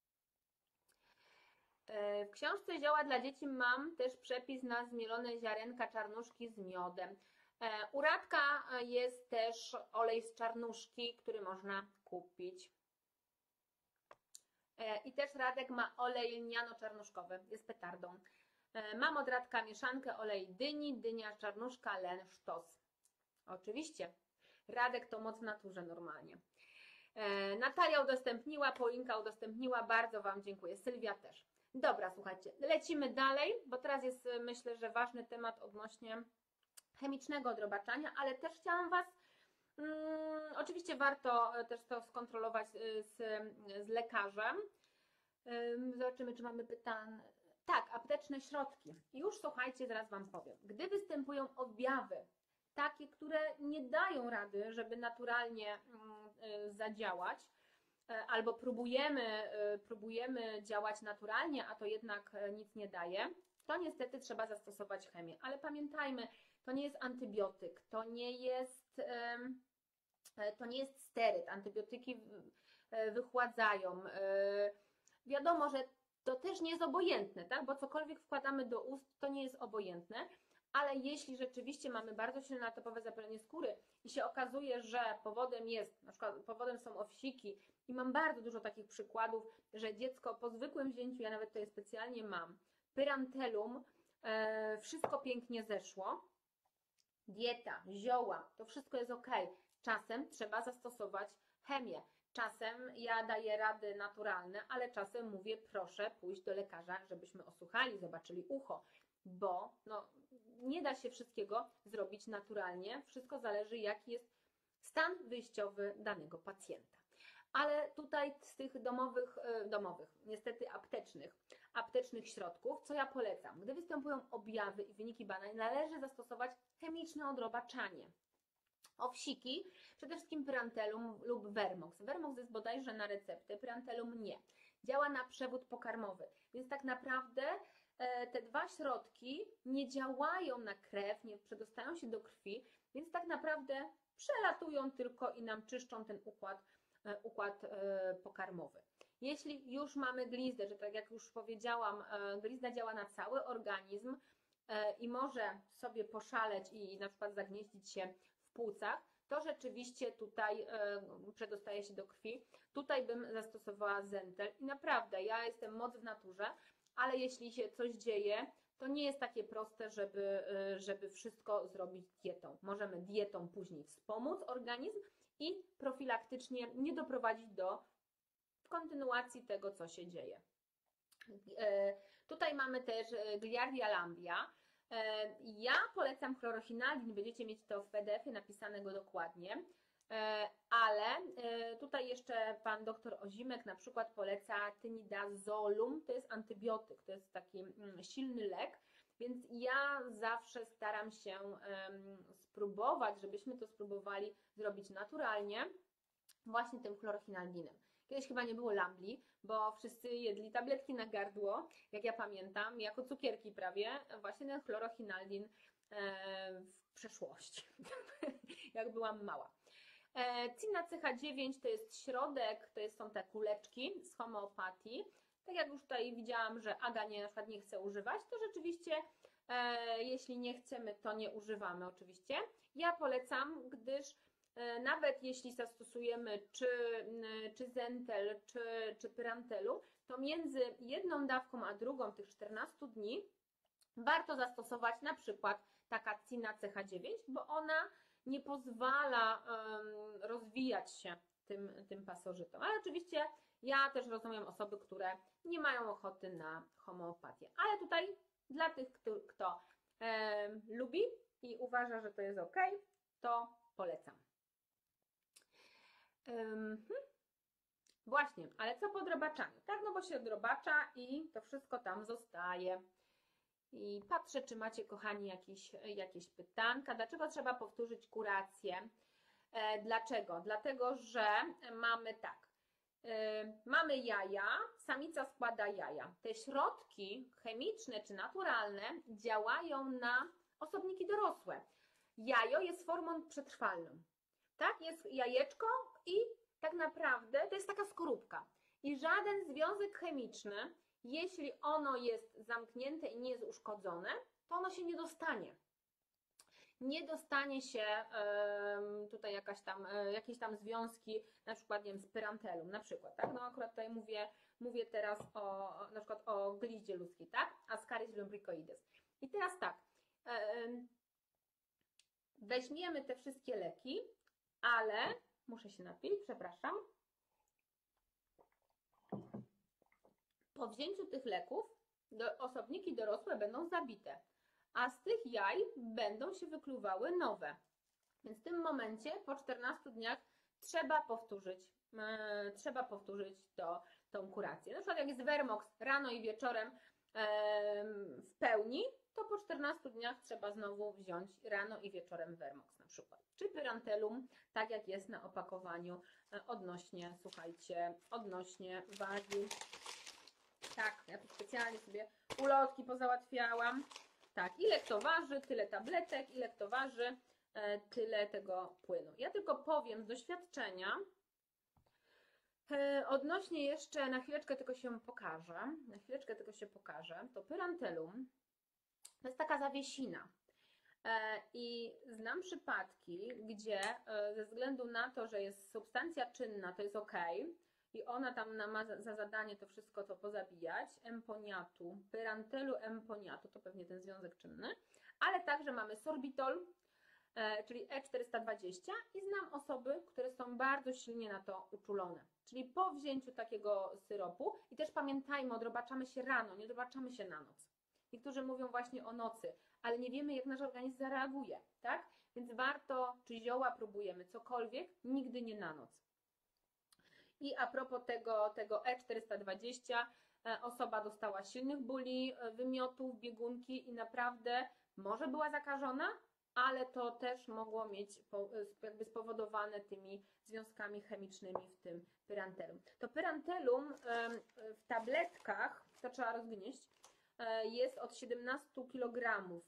E, w książce Zioła dla dzieci mam też przepis na zmielone ziarenka czarnuszki z miodem. E, u Radka jest też olej z czarnuszki, który można kupić. E, I też Radek ma olej lniano-czarnuszkowy, jest petardą. Mam od Radka mieszankę olej dyni, dynia, czarnuszka, len, sztos. Oczywiście, Radek to moc w naturze normalnie. E, Natalia udostępniła, Paulinka udostępniła, bardzo Wam dziękuję, Sylwia też. Dobra, słuchajcie, lecimy dalej, bo teraz jest, myślę, że ważny temat odnośnie chemicznego odrobaczania, ale też chciałam Was, um, oczywiście warto też to skontrolować z, z lekarzem. Um, zobaczymy, czy mamy pytania. Tak, apteczne środki. Już słuchajcie, zaraz Wam powiem. Gdy występują objawy, takie, które nie dają rady, żeby naturalnie um, zadziałać, albo próbujemy, próbujemy działać naturalnie, a to jednak nic nie daje, to niestety trzeba zastosować chemię. Ale pamiętajmy, to nie jest antybiotyk, to nie jest, to nie jest steryt. Antybiotyki wychładzają. Wiadomo, że to też nie jest obojętne, tak? Bo cokolwiek wkładamy do ust, to nie jest obojętne. Ale jeśli rzeczywiście mamy bardzo silne atopowe zapalenie skóry i się okazuje, że powodem jest, na przykład powodem są owsiki i mam bardzo dużo takich przykładów, że dziecko po zwykłym wzięciu, ja nawet to je specjalnie mam, pyrantelum, e, wszystko pięknie zeszło, dieta, zioła, to wszystko jest ok. Czasem trzeba zastosować chemię. Czasem ja daję rady naturalne, ale czasem mówię, proszę pójść do lekarza, żebyśmy osłuchali, zobaczyli ucho, bo no, nie da się wszystkiego zrobić naturalnie. Wszystko zależy, jaki jest stan wyjściowy danego pacjenta. Ale tutaj z tych domowych, domowych, niestety aptecznych, aptecznych środków, co ja polecam? Gdy występują objawy i wyniki badań, należy zastosować chemiczne odrobaczanie. Owsiki, przede wszystkim pyrantelum lub Vermox. Vermox jest bodajże na receptę, pyrantelum nie. Działa na przewód pokarmowy, więc tak naprawdę te dwa środki nie działają na krew, nie przedostają się do krwi, więc tak naprawdę przelatują tylko i nam czyszczą ten układ, układ pokarmowy. Jeśli już mamy glizdę, że tak jak już powiedziałam, glizda działa na cały organizm i może sobie poszaleć i na przykład zagnieździć się w płucach, to rzeczywiście tutaj przedostaje się do krwi. Tutaj bym zastosowała Zentel i naprawdę, ja jestem moc w naturze, ale jeśli się coś dzieje, to nie jest takie proste, żeby, żeby wszystko zrobić dietą. Możemy dietą później wspomóc organizm i profilaktycznie nie doprowadzić do kontynuacji tego, co się dzieje. Tutaj mamy też Giardia lamblia. Ja polecam chlorochinaldin, będziecie mieć to w P D F-ie napisanego dokładnie, ale tutaj jeszcze pan doktor Ozimek na przykład poleca tynidazolum, to jest antybiotyk, to jest taki silny lek, więc ja zawsze staram się spróbować, żebyśmy to spróbowali zrobić naturalnie, właśnie tym chlorochinaldinem. Kiedyś chyba nie było lambli, bo wszyscy jedli tabletki na gardło, jak ja pamiętam, jako cukierki prawie, właśnie ten chlorochinaldin w przeszłości, jak byłam mała. Cinna C H dziewięć to jest środek, to są te kuleczki z homeopatii. Tak jak już tutaj widziałam, że Aga nie, na przykład nie chce używać, to rzeczywiście e, jeśli nie chcemy, to nie używamy oczywiście. Ja polecam, gdyż e, nawet jeśli zastosujemy czy, czy Zentel, czy, czy Pyrantelu, to między jedną dawką a drugą tych czternastu dni warto zastosować na przykład taka Cinna C H dziewięć, bo ona nie pozwala um, rozwijać się tym, tym pasożytom. Ale oczywiście ja też rozumiem osoby, które nie mają ochoty na homeopatię. Ale tutaj dla tych, kto, kto e, lubi i uważa, że to jest ok, to polecam. Um, właśnie, ale co po odrobaczaniu? Tak, no bo się odrobacza i to wszystko tam zostaje. I patrzę, czy macie, kochani, jakieś, jakieś pytanka. Dlaczego trzeba powtórzyć kurację? E, dlaczego? Dlatego, że mamy tak. E, mamy jaja, samica składa jaja. Te środki chemiczne czy naturalne działają na osobniki dorosłe. Jajo jest formą przetrwalną. Tak? Jest jajeczko i tak naprawdę to jest taka skorupka. I żaden związek chemiczny, jeśli ono jest zamknięte i nie jest uszkodzone, to ono się nie dostanie. Nie dostanie się um, tutaj jakaś tam, um, jakieś tam związki, na przykład nie wiem, z pyrantelum, na przykład, tak? No akurat tutaj mówię, mówię teraz o, na przykład o gliździe ludzkiej, tak? Ascaris lumbricoides. I teraz tak, um, weźmiemy te wszystkie leki, ale, muszę się napić, przepraszam. Po wzięciu tych leków do, osobniki dorosłe będą zabite, a z tych jaj będą się wykluwały nowe. Więc w tym momencie po czternastu dniach trzeba powtórzyć, yy, trzeba powtórzyć to, tą kurację. Na przykład jak jest Vermox rano i wieczorem yy, w pełni, to po czternastu dniach trzeba znowu wziąć rano i wieczorem Vermox na przykład. Czy Pyrantelum, tak jak jest na opakowaniu yy, odnośnie, słuchajcie, odnośnie wagi. Tak, ja tu specjalnie sobie ulotki pozałatwiałam. Tak, ile kto waży, tyle tabletek, ile kto waży, tyle tego płynu. Ja tylko powiem z doświadczenia, odnośnie jeszcze, na chwileczkę tylko się pokażę, na chwileczkę tylko się pokażę, to Pyrantelum to jest taka zawiesina. I znam przypadki, gdzie ze względu na to, że jest substancja czynna, to jest ok, i ona tam ma za zadanie to wszystko to pozabijać, emponiatu, Pyrantelu emponiatu, to pewnie ten związek czynny, ale także mamy sorbitol, czyli E czterysta dwadzieścia i znam osoby, które są bardzo silnie na to uczulone. Czyli po wzięciu takiego syropu, i też pamiętajmy, odrobaczamy się rano, nie odrobaczamy się na noc. Niektórzy mówią właśnie o nocy, ale nie wiemy, jak nasz organizm zareaguje, tak? Więc warto, czy zioła próbujemy, cokolwiek, nigdy nie na noc. I a propos tego, tego E czterysta dwadzieścia, osoba dostała silnych bóli, wymiotów, biegunki i naprawdę może była zakażona, ale to też mogło mieć jakby spowodowane tymi związkami chemicznymi w tym Pyrantelum. To Pyrantelum w tabletkach, to trzeba rozgnieść, jest od siedemnastu kilogramów,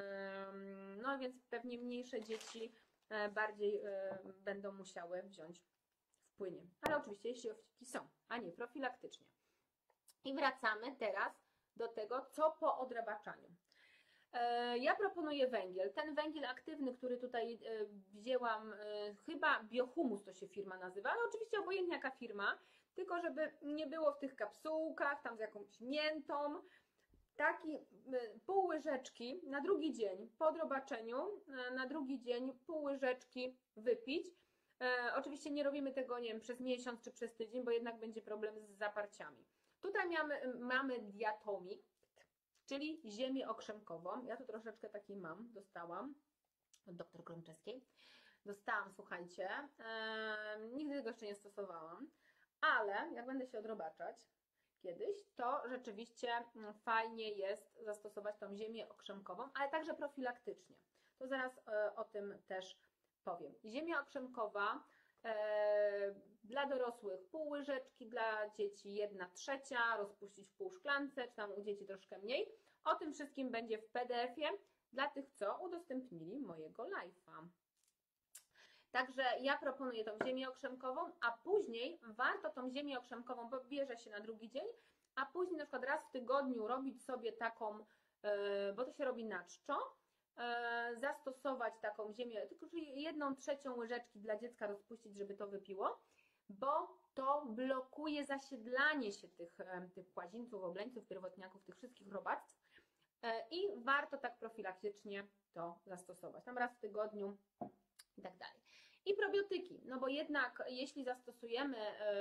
no więc pewnie mniejsze dzieci bardziej będą musiały wziąć w płynie, ale oczywiście jeśli owciki są, a nie profilaktycznie. I wracamy teraz do tego, co po odrabaczaniu. Ja proponuję węgiel. Ten węgiel aktywny, który tutaj wzięłam, chyba Biohumus to się firma nazywa, ale oczywiście obojętnie jaka firma, tylko żeby nie było w tych kapsułkach, tam z jakąś miętą. Taki pół łyżeczki na drugi dzień po odrobaczeniu, na drugi dzień pół łyżeczki wypić. E, oczywiście nie robimy tego, nie wiem, przez miesiąc czy przez tydzień, bo jednak będzie problem z zaparciami. Tutaj mamy, mamy diatomik, czyli ziemię okrzemkową. Ja tu troszeczkę takiej mam, dostałam od doktor Krączewskiej. Dostałam, słuchajcie, e, nigdy tego jeszcze nie stosowałam, ale jak będę się odrobaczać kiedyś, to rzeczywiście fajnie jest zastosować tą ziemię okrzemkową, ale także profilaktycznie. To zaraz e, o tym też powiem. Ziemia okrzemkowa e, dla dorosłych pół łyżeczki, dla dzieci jedna trzecia, rozpuścić w pół szklance, czy tam u dzieci troszkę mniej. O tym wszystkim będzie w P D F-ie dla tych, co udostępnili mojego live'a. Także ja proponuję tą ziemię okrzemkową, a później warto tą ziemię okrzemkową, bo bierze się na drugi dzień, a później na przykład raz w tygodniu robić sobie taką, bo to się robi na czczo, zastosować taką ziemię, tylko jedną trzecią łyżeczki dla dziecka rozpuścić, żeby to wypiło, bo to blokuje zasiedlanie się tych, tych płazińców, obleńców, pierwotniaków, tych wszystkich robactw i warto tak profilaktycznie to zastosować, tam raz w tygodniu i tak dalej. I probiotyki, no bo jednak jeśli zastosujemy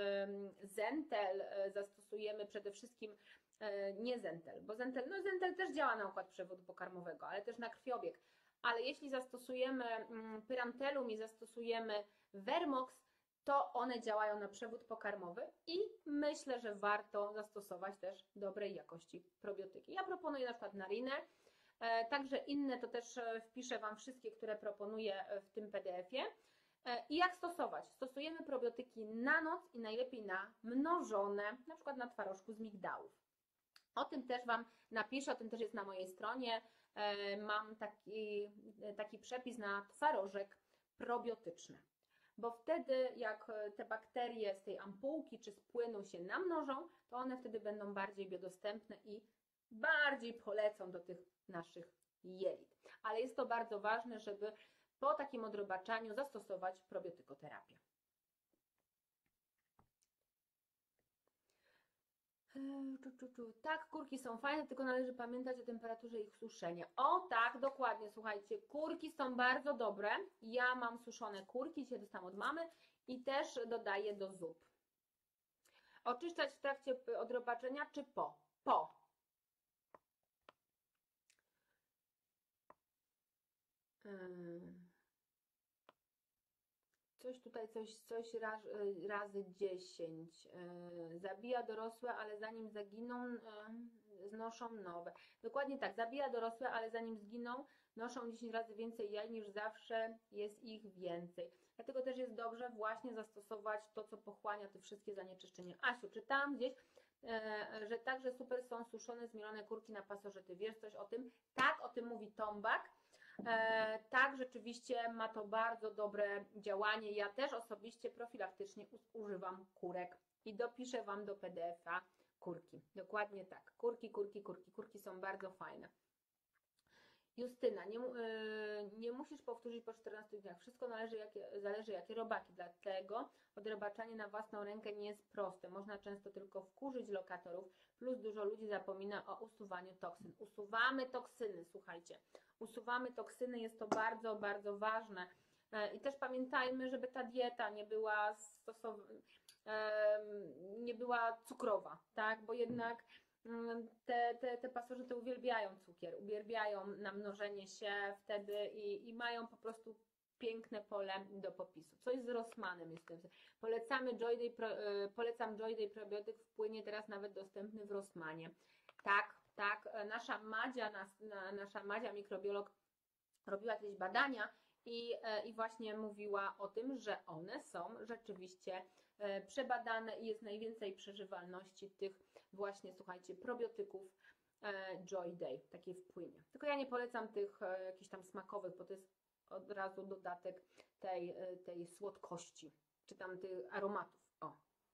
Zentel, zastosujemy przede wszystkim nie Zentel, bo Zentel, no Zentel też działa na układ przewodu pokarmowego, ale też na krwiobieg, ale jeśli zastosujemy Pyrantelum i zastosujemy Vermox, to one działają na przewód pokarmowy i myślę, że warto zastosować też dobrej jakości probiotyki. Ja proponuję na przykład Narinę, także inne to też wpiszę Wam wszystkie, które proponuję w tym P D F-ie. I jak stosować? Stosujemy probiotyki na noc i najlepiej na mnożone, na przykład na twarożku z migdałów. O tym też Wam napiszę, o tym też jest na mojej stronie. Mam taki, taki przepis na twarożek probiotyczny. Bo wtedy jak te bakterie z tej ampułki czy z płynu się namnożą, to one wtedy będą bardziej biodostępne i bardziej polecą do tych naszych jelit. Ale jest to bardzo ważne, żeby po takim odrobaczaniu zastosować probiotykoterapię. Tak, kurki są fajne, tylko należy pamiętać o temperaturze ich suszenia. O tak, dokładnie, słuchajcie, kurki są bardzo dobre. Ja mam suszone kurki, dzisiaj dostałam od mamy i też dodaję do zup. Oczyszczać w trakcie odrobaczenia czy po? Po. Coś tutaj, coś, coś raz, razy dziesięć. Zabija dorosłe, ale zanim zaginą, znoszą nowe. Dokładnie tak, zabija dorosłe, ale zanim zginą, noszą dziesięć razy więcej jaj niż zawsze, jest ich więcej. Dlatego też jest dobrze właśnie zastosować to, co pochłania te wszystkie zanieczyszczenia. Asiu, czytałam gdzieś, że także super są suszone, zmielone kurki na pasożyty. Wiesz coś o tym? Tak, o tym mówi Tombak. E, tak, rzeczywiście ma to bardzo dobre działanie. Ja też osobiście profilaktycznie używam kurek i dopiszę Wam do P D F-a kurki. Dokładnie tak. Kurki, kurki, kurki. Kurki są bardzo fajne. Justyna, nie, yy, nie musisz powtórzyć po czternastu dniach. Wszystko należy, jakie, zależy jakie robaki. Dlatego odrobaczanie na własną rękę nie jest proste. Można często tylko wkurzyć lokatorów, plus dużo ludzi zapomina o usuwaniu toksyn. Usuwamy toksyny, słuchajcie. Usuwamy toksyny, jest to bardzo, bardzo ważne. Yy, I też pamiętajmy, żeby ta dieta nie była stosowana, yy, nie była cukrowa, tak? Bo jednak Te, te, te pasożyty uwielbiają cukier, uwielbiają namnożenie się wtedy i, i mają po prostu piękne pole do popisu. Coś z Rossmanem jest tym. Polecamy Joyday, polecam Joyday probiotyk w płynie, teraz nawet dostępny w Rossmanie. Tak, tak, nasza Madzia, nas, nasza Madzia mikrobiolog robiła jakieś badania i, i właśnie mówiła o tym, że one są rzeczywiście przebadane i jest najwięcej przeżywalności tych właśnie, słuchajcie, probiotyków Joyday, takie w płynie. Tylko ja nie polecam tych jakichś tam smakowych, bo to jest od razu dodatek tej, tej słodkości, czy tam tych aromatów. O.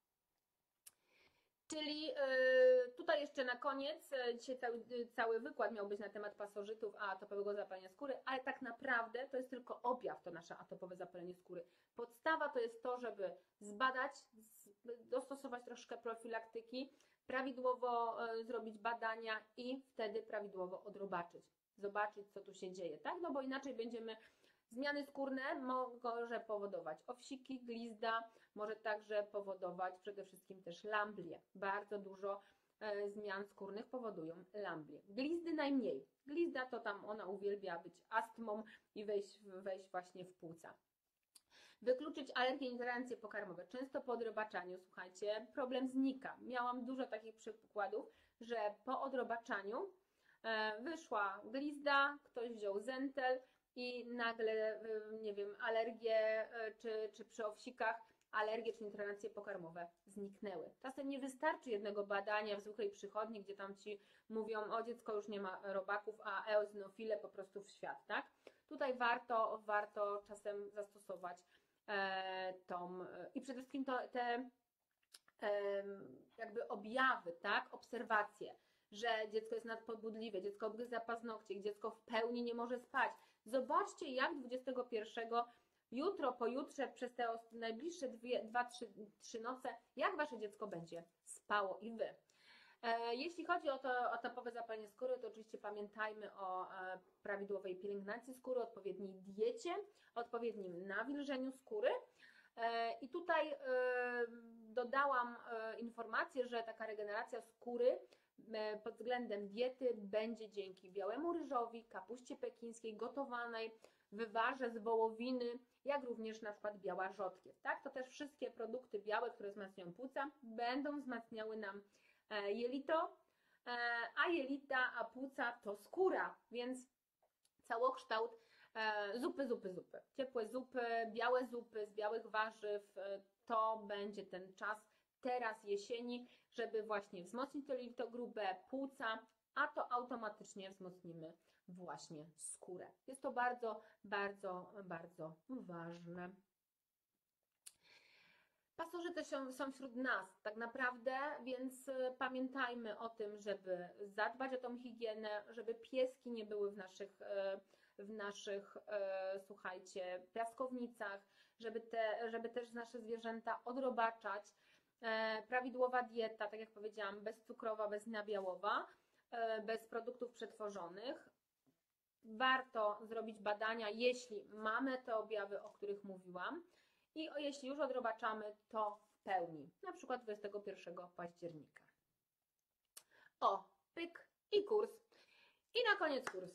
Czyli tutaj jeszcze na koniec, dzisiaj cały, cały wykład miał być na temat pasożytów, a atopowego zapalenia skóry, ale tak naprawdę to jest tylko objaw, to nasze atopowe zapalenie skóry. Podstawa to jest to, żeby zbadać, dostosować troszkę profilaktyki, prawidłowo zrobić badania i wtedy prawidłowo odrobaczyć, zobaczyć, co tu się dzieje, tak? No bo inaczej będziemy, zmiany skórne może powodować owsiki, glizda, może także powodować przede wszystkim też lamblie. Bardzo dużo e, zmian skórnych powodują lamblie. Glizdy najmniej. Glizda to tam ona uwielbia być astmą i wejść, wejść właśnie w płuca. Wykluczyć alergie i intolerancje pokarmowe. Często po odrobaczaniu, słuchajcie, problem znika. Miałam dużo takich przykładów, że po odrobaczaniu e, wyszła glizda, ktoś wziął zentel i nagle, e, nie wiem, alergie e, czy, czy przy owsikach alergie czy intolerancje pokarmowe zniknęły. Czasem nie wystarczy jednego badania w zwykłej przychodni, gdzie tam Ci mówią, o dziecko już nie ma robaków, a eozinofile po prostu w świat, tak? Tutaj warto, warto czasem zastosować e, tą e, i przede wszystkim to, te e, jakby objawy, tak? Obserwacje, że dziecko jest nadpobudliwe, dziecko obgryza paznokcie, dziecko w pełni nie może spać. Zobaczcie, jak dwudziestego pierwszego jutro, pojutrze, przez te najbliższe dwie, dwa, trzy, trzy noce, jak Wasze dziecko będzie spało i Wy. E, jeśli chodzi o to atopowe zapalenie skóry, to oczywiście pamiętajmy o e, prawidłowej pielęgnacji skóry, odpowiedniej diecie, odpowiednim nawilżeniu skóry. E, I tutaj e, dodałam e, informację, że taka regeneracja skóry e, pod względem diety będzie dzięki białemu ryżowi, kapuście pekińskiej, gotowanej, wywarze z wołowiny, jak również na przykład biała rzodkiew. Tak? To też wszystkie produkty białe, które wzmacniają płuca, będą wzmacniały nam jelito, a jelita, a płuca to skóra, więc całokształt zupy, zupy, zupy. Ciepłe zupy, białe zupy z białych warzyw, to będzie ten czas teraz jesieni, żeby właśnie wzmocnić to jelito grube, płuca, a to automatycznie wzmocnimy właśnie skórę. Jest to bardzo, bardzo, bardzo ważne. Pasożyty są, są wśród nas tak naprawdę, więc pamiętajmy o tym, żeby zadbać o tą higienę, żeby pieski nie były w naszych, w naszych słuchajcie, piaskownicach, żeby, te, żeby też nasze zwierzęta odrobaczać. Prawidłowa dieta, tak jak powiedziałam, bezcukrowa, beznabiałowa, bez produktów przetworzonych. Warto zrobić badania, jeśli mamy te objawy, o których mówiłam, i jeśli już odrobaczamy, to w pełni, na przykład dwudziestego pierwszego października. O, pyk i kurs. I na koniec kurs.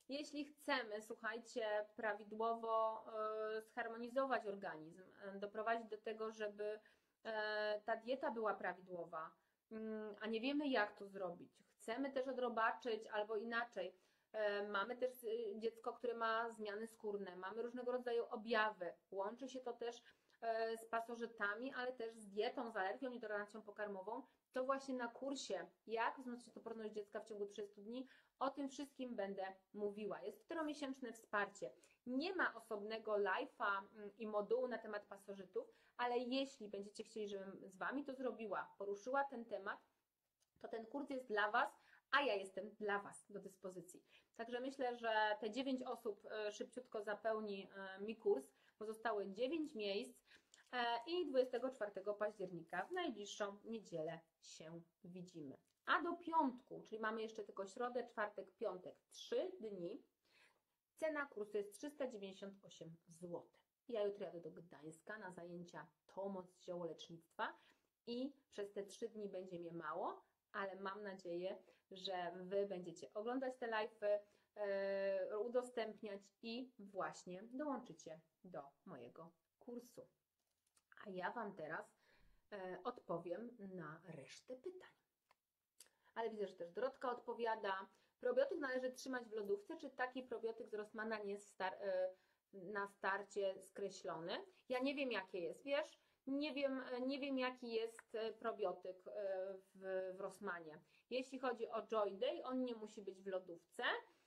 Jeśli chcemy, słuchajcie, prawidłowo e, zharmonizować organizm, e, doprowadzić do tego, żeby e, ta dieta była prawidłowa, mm, a nie wiemy, jak to zrobić, chcemy też odrobaczyć albo inaczej, e, mamy też e, dziecko, które ma zmiany skórne, mamy różnego rodzaju objawy, łączy się to też e, z pasożytami, ale też z dietą, z alergią, nietolerancją pokarmową, to właśnie na kursie Jak wzmocnić odporność dziecka w ciągu trzydziestu dni o tym wszystkim będę mówiła. Jest czteromiesięczne wsparcie. Nie ma osobnego live'a i modułu na temat pasożytów, ale jeśli będziecie chcieli, żebym z Wami to zrobiła, poruszyła ten temat, to ten kurs jest dla Was, a ja jestem dla Was do dyspozycji. Także myślę, że te dziewięć osób szybciutko zapełni mi kurs, bo zostały dziewięć miejsc i dwudziestego czwartego października w najbliższą niedzielę się widzimy. A do piątku, czyli mamy jeszcze tylko środę, czwartek, piątek, trzy dni, cena kursu jest trzysta dziewięćdziesiąt osiem złotych. Ja jutro jadę do Gdańska na zajęcia Tomoc z ziołolecznictwa i przez te trzy dni będzie mnie mało, ale mam nadzieję, że Wy będziecie oglądać te live'y, yy, udostępniać i właśnie dołączycie do mojego kursu. A ja Wam teraz yy, odpowiem na resztę pytań. Ale widzę, że też Dorotka odpowiada. Probiotyk należy trzymać w lodówce, czy taki probiotyk z Rossmana nie jest star na starcie skreślony? Ja nie wiem, jakie jest, wiesz? Nie wiem, nie wiem jaki jest probiotyk w, w Rossmanie. Jeśli chodzi o Joy Day, on nie musi być w lodówce.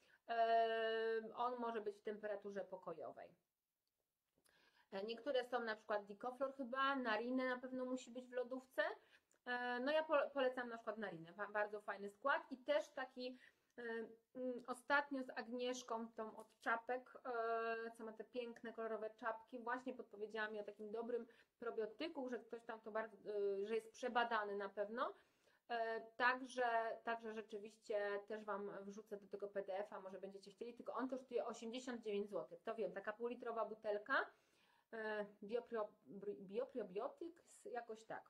On może być w temperaturze pokojowej. Niektóre są na przykład Dicoflor chyba, Narinę na pewno musi być w lodówce. No ja polecam na przykład Narinę, bardzo fajny skład i też taki ostatnio z Agnieszką, tą od czapek, co ma te piękne, kolorowe czapki, właśnie podpowiedziała mi o takim dobrym probiotyku, że ktoś tam to bardzo, że jest przebadany na pewno. Także, także rzeczywiście też Wam wrzucę do tego P D F a, może będziecie chcieli, tylko on kosztuje osiemdziesiąt dziewięć złotych, to wiem, taka półlitrowa butelka, biopro, bioprobiotyk, jakoś tak.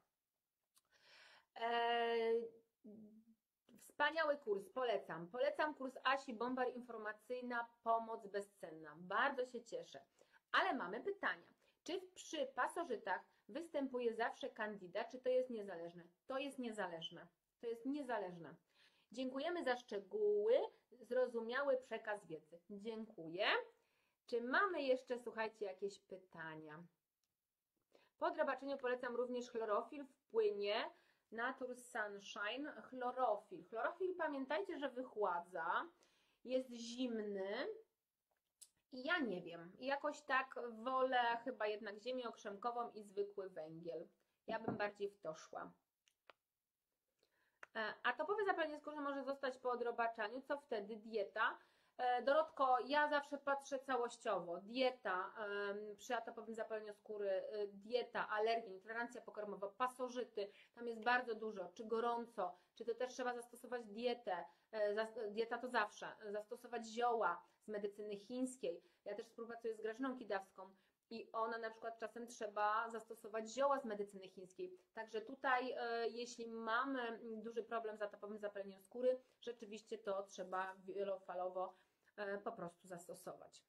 Eee, wspaniały kurs, polecam. Polecam kurs Asi Bombar Informacyjna Pomoc Bezcenna. Bardzo się cieszę. Ale mamy pytania. Czy przy pasożytach występuje zawsze candida, czy to jest niezależne? To jest niezależne. To jest niezależne. Dziękujemy za szczegóły, zrozumiały przekaz wiedzy. Dziękuję. Czy mamy jeszcze, słuchajcie, jakieś pytania? Po drobaczeniu polecam również chlorofil w płynie Nature Sunshine, chlorofil. Chlorofil, pamiętajcie, że wychładza, jest zimny i ja nie wiem, jakoś tak wolę chyba jednak ziemię okrzemkową i zwykły węgiel. Ja bym bardziej w to szła. Atopowe zapalenie skóry może zostać po odrobaczaniu, co wtedy? Dieta. Dorotko, ja zawsze patrzę całościowo. Dieta przy atopowym zapaleniu skóry, dieta, alergie, nietolerancja pokarmowa, pasożyty, tam jest bardzo dużo. Czy gorąco, czy to też trzeba zastosować dietę, dieta to zawsze, zastosować zioła z medycyny chińskiej. Ja też współpracuję z Grażyną Kidawską i ona na przykład czasem trzeba zastosować zioła z medycyny chińskiej. Także tutaj, jeśli mamy duży problem z atopowym zapaleniem skóry, rzeczywiście to trzeba wielofalowo po prostu zastosować.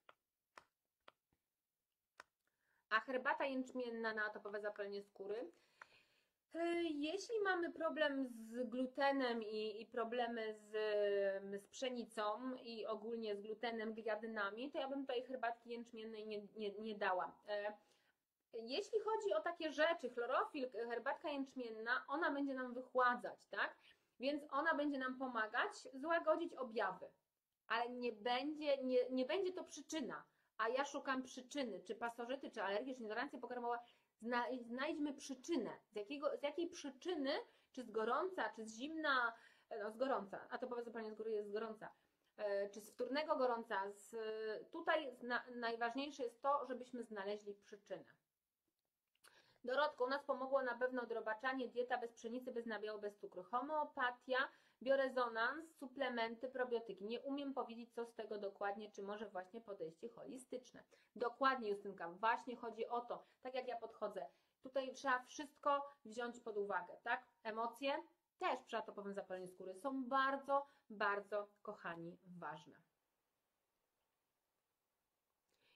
A herbata jęczmienna na atopowe zapalenie skóry? Jeśli mamy problem z glutenem i, i problemy z, z pszenicą i ogólnie z glutenem, gliadynami, to ja bym tutaj herbatki jęczmiennej nie, nie, nie dała. Jeśli chodzi o takie rzeczy, chlorofil, herbatka jęczmienna, ona będzie nam wychładzać, tak? Więc ona będzie nam pomagać złagodzić objawy, ale nie będzie, nie, nie będzie to przyczyna, a ja szukam przyczyny, czy pasożyty, czy alergie, czy nietolerancja pokarmowa. Znajdźmy przyczynę, z, jakiego, z jakiej przyczyny, czy z gorąca, czy z zimna, no z gorąca, atopowe zapalenie skóry jest z gorąca, czy z wtórnego gorąca, z, tutaj na, najważniejsze jest to, żebyśmy znaleźli przyczynę. Dorotko, u nas pomogło na pewno odrobaczanie, dieta bez pszenicy, bez nabiału, bez cukru, homeopatia, biorezonans, suplementy, probiotyki. Nie umiem powiedzieć, co z tego dokładnie, czy może właśnie podejście holistyczne. Dokładnie, Justynka, właśnie chodzi o to, tak jak ja podchodzę. Tutaj trzeba wszystko wziąć pod uwagę, tak? Emocje też przy atopowym zapaleniu skóry są bardzo, bardzo, kochani, ważne.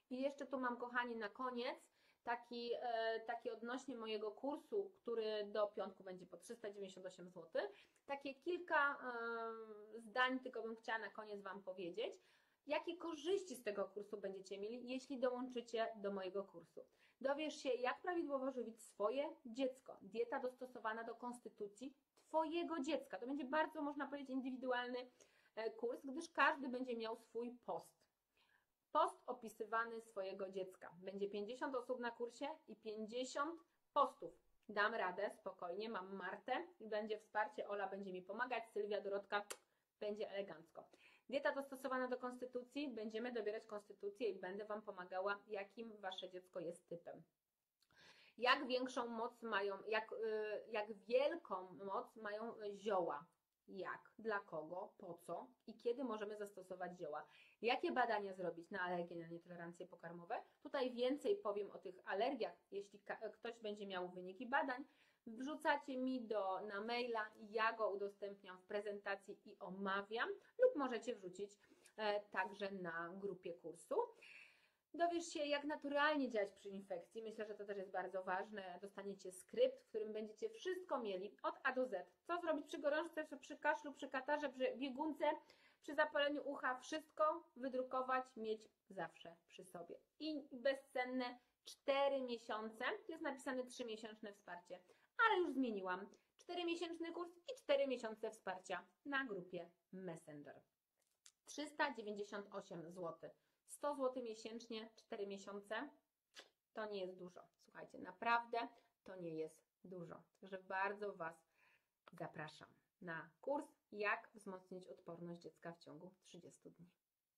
I jeszcze tu mam, kochani, na koniec taki, e, taki odnośnie mojego kursu, który do piątku będzie po trzysta dziewięćdziesiąt osiem złotych. Takie kilka e, zdań tylko bym chciała na koniec Wam powiedzieć. Jakie korzyści z tego kursu będziecie mieli, jeśli dołączycie do mojego kursu? Dowiesz się, jak prawidłowo żywić swoje dziecko. Dieta dostosowana do konstytucji Twojego dziecka. To będzie bardzo, można powiedzieć, indywidualny kurs, gdyż każdy będzie miał swój post. Post opisywany swojego dziecka. Będzie pięćdziesiąt osób na kursie i pięćdziesiąt postów. Dam radę, spokojnie, mam Martę i będzie wsparcie, Ola będzie mi pomagać, Sylwia, Dorotka, będzie elegancko. Dieta dostosowana do konstytucji, będziemy dobierać konstytucję i będę Wam pomagała, jakim Wasze dziecko jest typem. Jak większą moc mają, jak, jak wielką moc mają zioła. Jak, dla kogo, po co i kiedy możemy zastosować zioła. Jakie badania zrobić na alergie, na nietolerancje pokarmowe. Tutaj więcej powiem o tych alergiach. Jeśli ktoś będzie miał wyniki badań, wrzucacie mi do, na maila, ja go udostępniam w prezentacji i omawiam, lub możecie wrzucić e, także na grupie kursu. Dowiesz się, jak naturalnie działać przy infekcji. Myślę, że to też jest bardzo ważne. Dostaniecie skrypt, w którym będziecie wszystko mieli od A do Z. Co zrobić przy gorączce, przy kaszlu, przy katarze, przy biegunce, przy zapaleniu ucha. Wszystko wydrukować, mieć zawsze przy sobie. I bezcenne cztery miesiące. Jest napisane trzymiesięczne wsparcie, ale już zmieniłam. czteromiesięczny kurs i cztery miesiące wsparcia na grupie Messenger. trzysta dziewięćdziesiąt osiem złotych. sto złotych miesięcznie, cztery miesiące, to nie jest dużo. Słuchajcie, naprawdę to nie jest dużo. Także bardzo Was zapraszam na kurs Jak wzmocnić odporność dziecka w ciągu trzydziestu dni.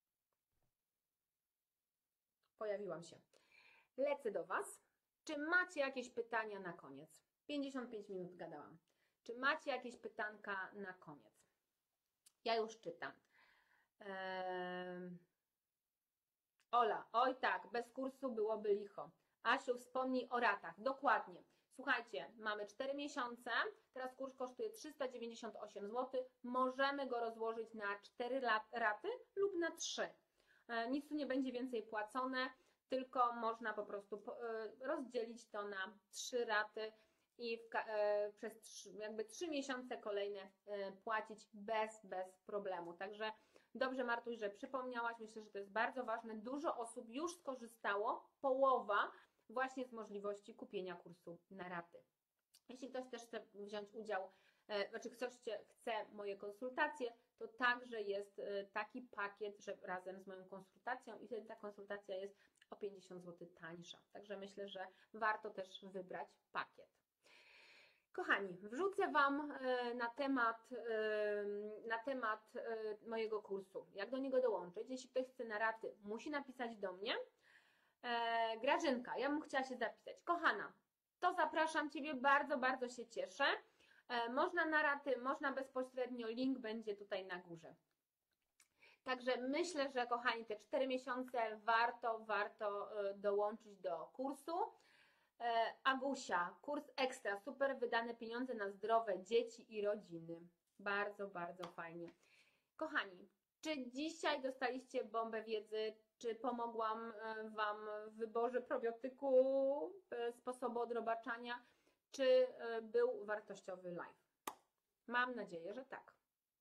Pojawiłam się. Lecę do Was. Czy macie jakieś pytania na koniec? pięćdziesiąt pięć minut gadałam. Czy macie jakieś pytanka na koniec? Ja już czytam. Eee... Ola, oj tak, bez kursu byłoby licho. Asiu, wspomnij o ratach. Dokładnie. Słuchajcie, mamy cztery miesiące, teraz kurs kosztuje trzysta dziewięćdziesiąt osiem złotych. Możemy go rozłożyć na cztery raty lub na trzy. Nic tu nie będzie więcej płacone, tylko można po prostu rozdzielić to na trzy raty i w, przez trzy, jakby trzy miesiące kolejne płacić bez, bez problemu. Także dobrze, Martuś, że przypomniałaś. Myślę, że to jest bardzo ważne. Dużo osób już skorzystało, połowa właśnie z możliwości kupienia kursu na raty. Jeśli ktoś też chce wziąć udział, e, znaczy ktoś chce moje konsultacje, to także jest e, taki pakiet, że razem z moją konsultacją i wtedy ta konsultacja jest o pięćdziesiąt złotych tańsza. Także myślę, że warto też wybrać pakiet. Kochani, wrzucę Wam na temat, na temat mojego kursu, jak do niego dołączyć. Jeśli ktoś chce na raty, musi napisać do mnie. Grażynka, ja bym chciała się zapisać. Kochana, to zapraszam Ciebie, bardzo, bardzo się cieszę. Można na raty, można bezpośrednio, link będzie tutaj na górze. Także myślę, że kochani, te cztery miesiące warto, warto dołączyć do kursu. Agusia, kurs ekstra, super, wydane pieniądze na zdrowe dzieci i rodziny. Bardzo, bardzo fajnie. Kochani, czy dzisiaj dostaliście bombę wiedzy? Czy pomogłam Wam w wyborze probiotyku, sposobu odrobaczania? Czy był wartościowy live? Mam nadzieję, że tak.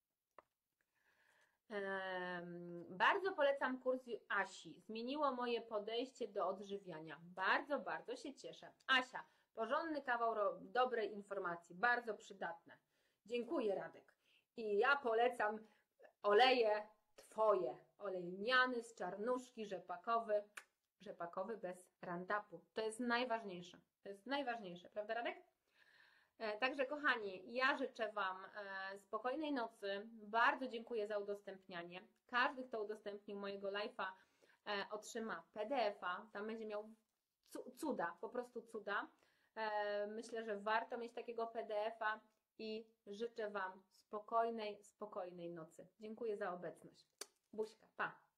Bardzo polecam kurs Asi. Zmieniło moje podejście do odżywiania. Bardzo, bardzo się cieszę. Asia, porządny kawał dobrej informacji. Bardzo przydatne. Dziękuję, Radek. I ja polecam oleje Twoje. Olej lniany z czarnuszki, rzepakowy. Rzepakowy bez randapu. To jest najważniejsze. To jest najważniejsze. Prawda, Radek? Także kochani, ja życzę Wam spokojnej nocy. Bardzo dziękuję za udostępnianie. Każdy, kto udostępnił mojego live'a, otrzyma P D F a. Tam będzie miał cuda, po prostu cuda. Myślę, że warto mieć takiego P D F a i życzę Wam spokojnej, spokojnej nocy. Dziękuję za obecność. Buźka, pa!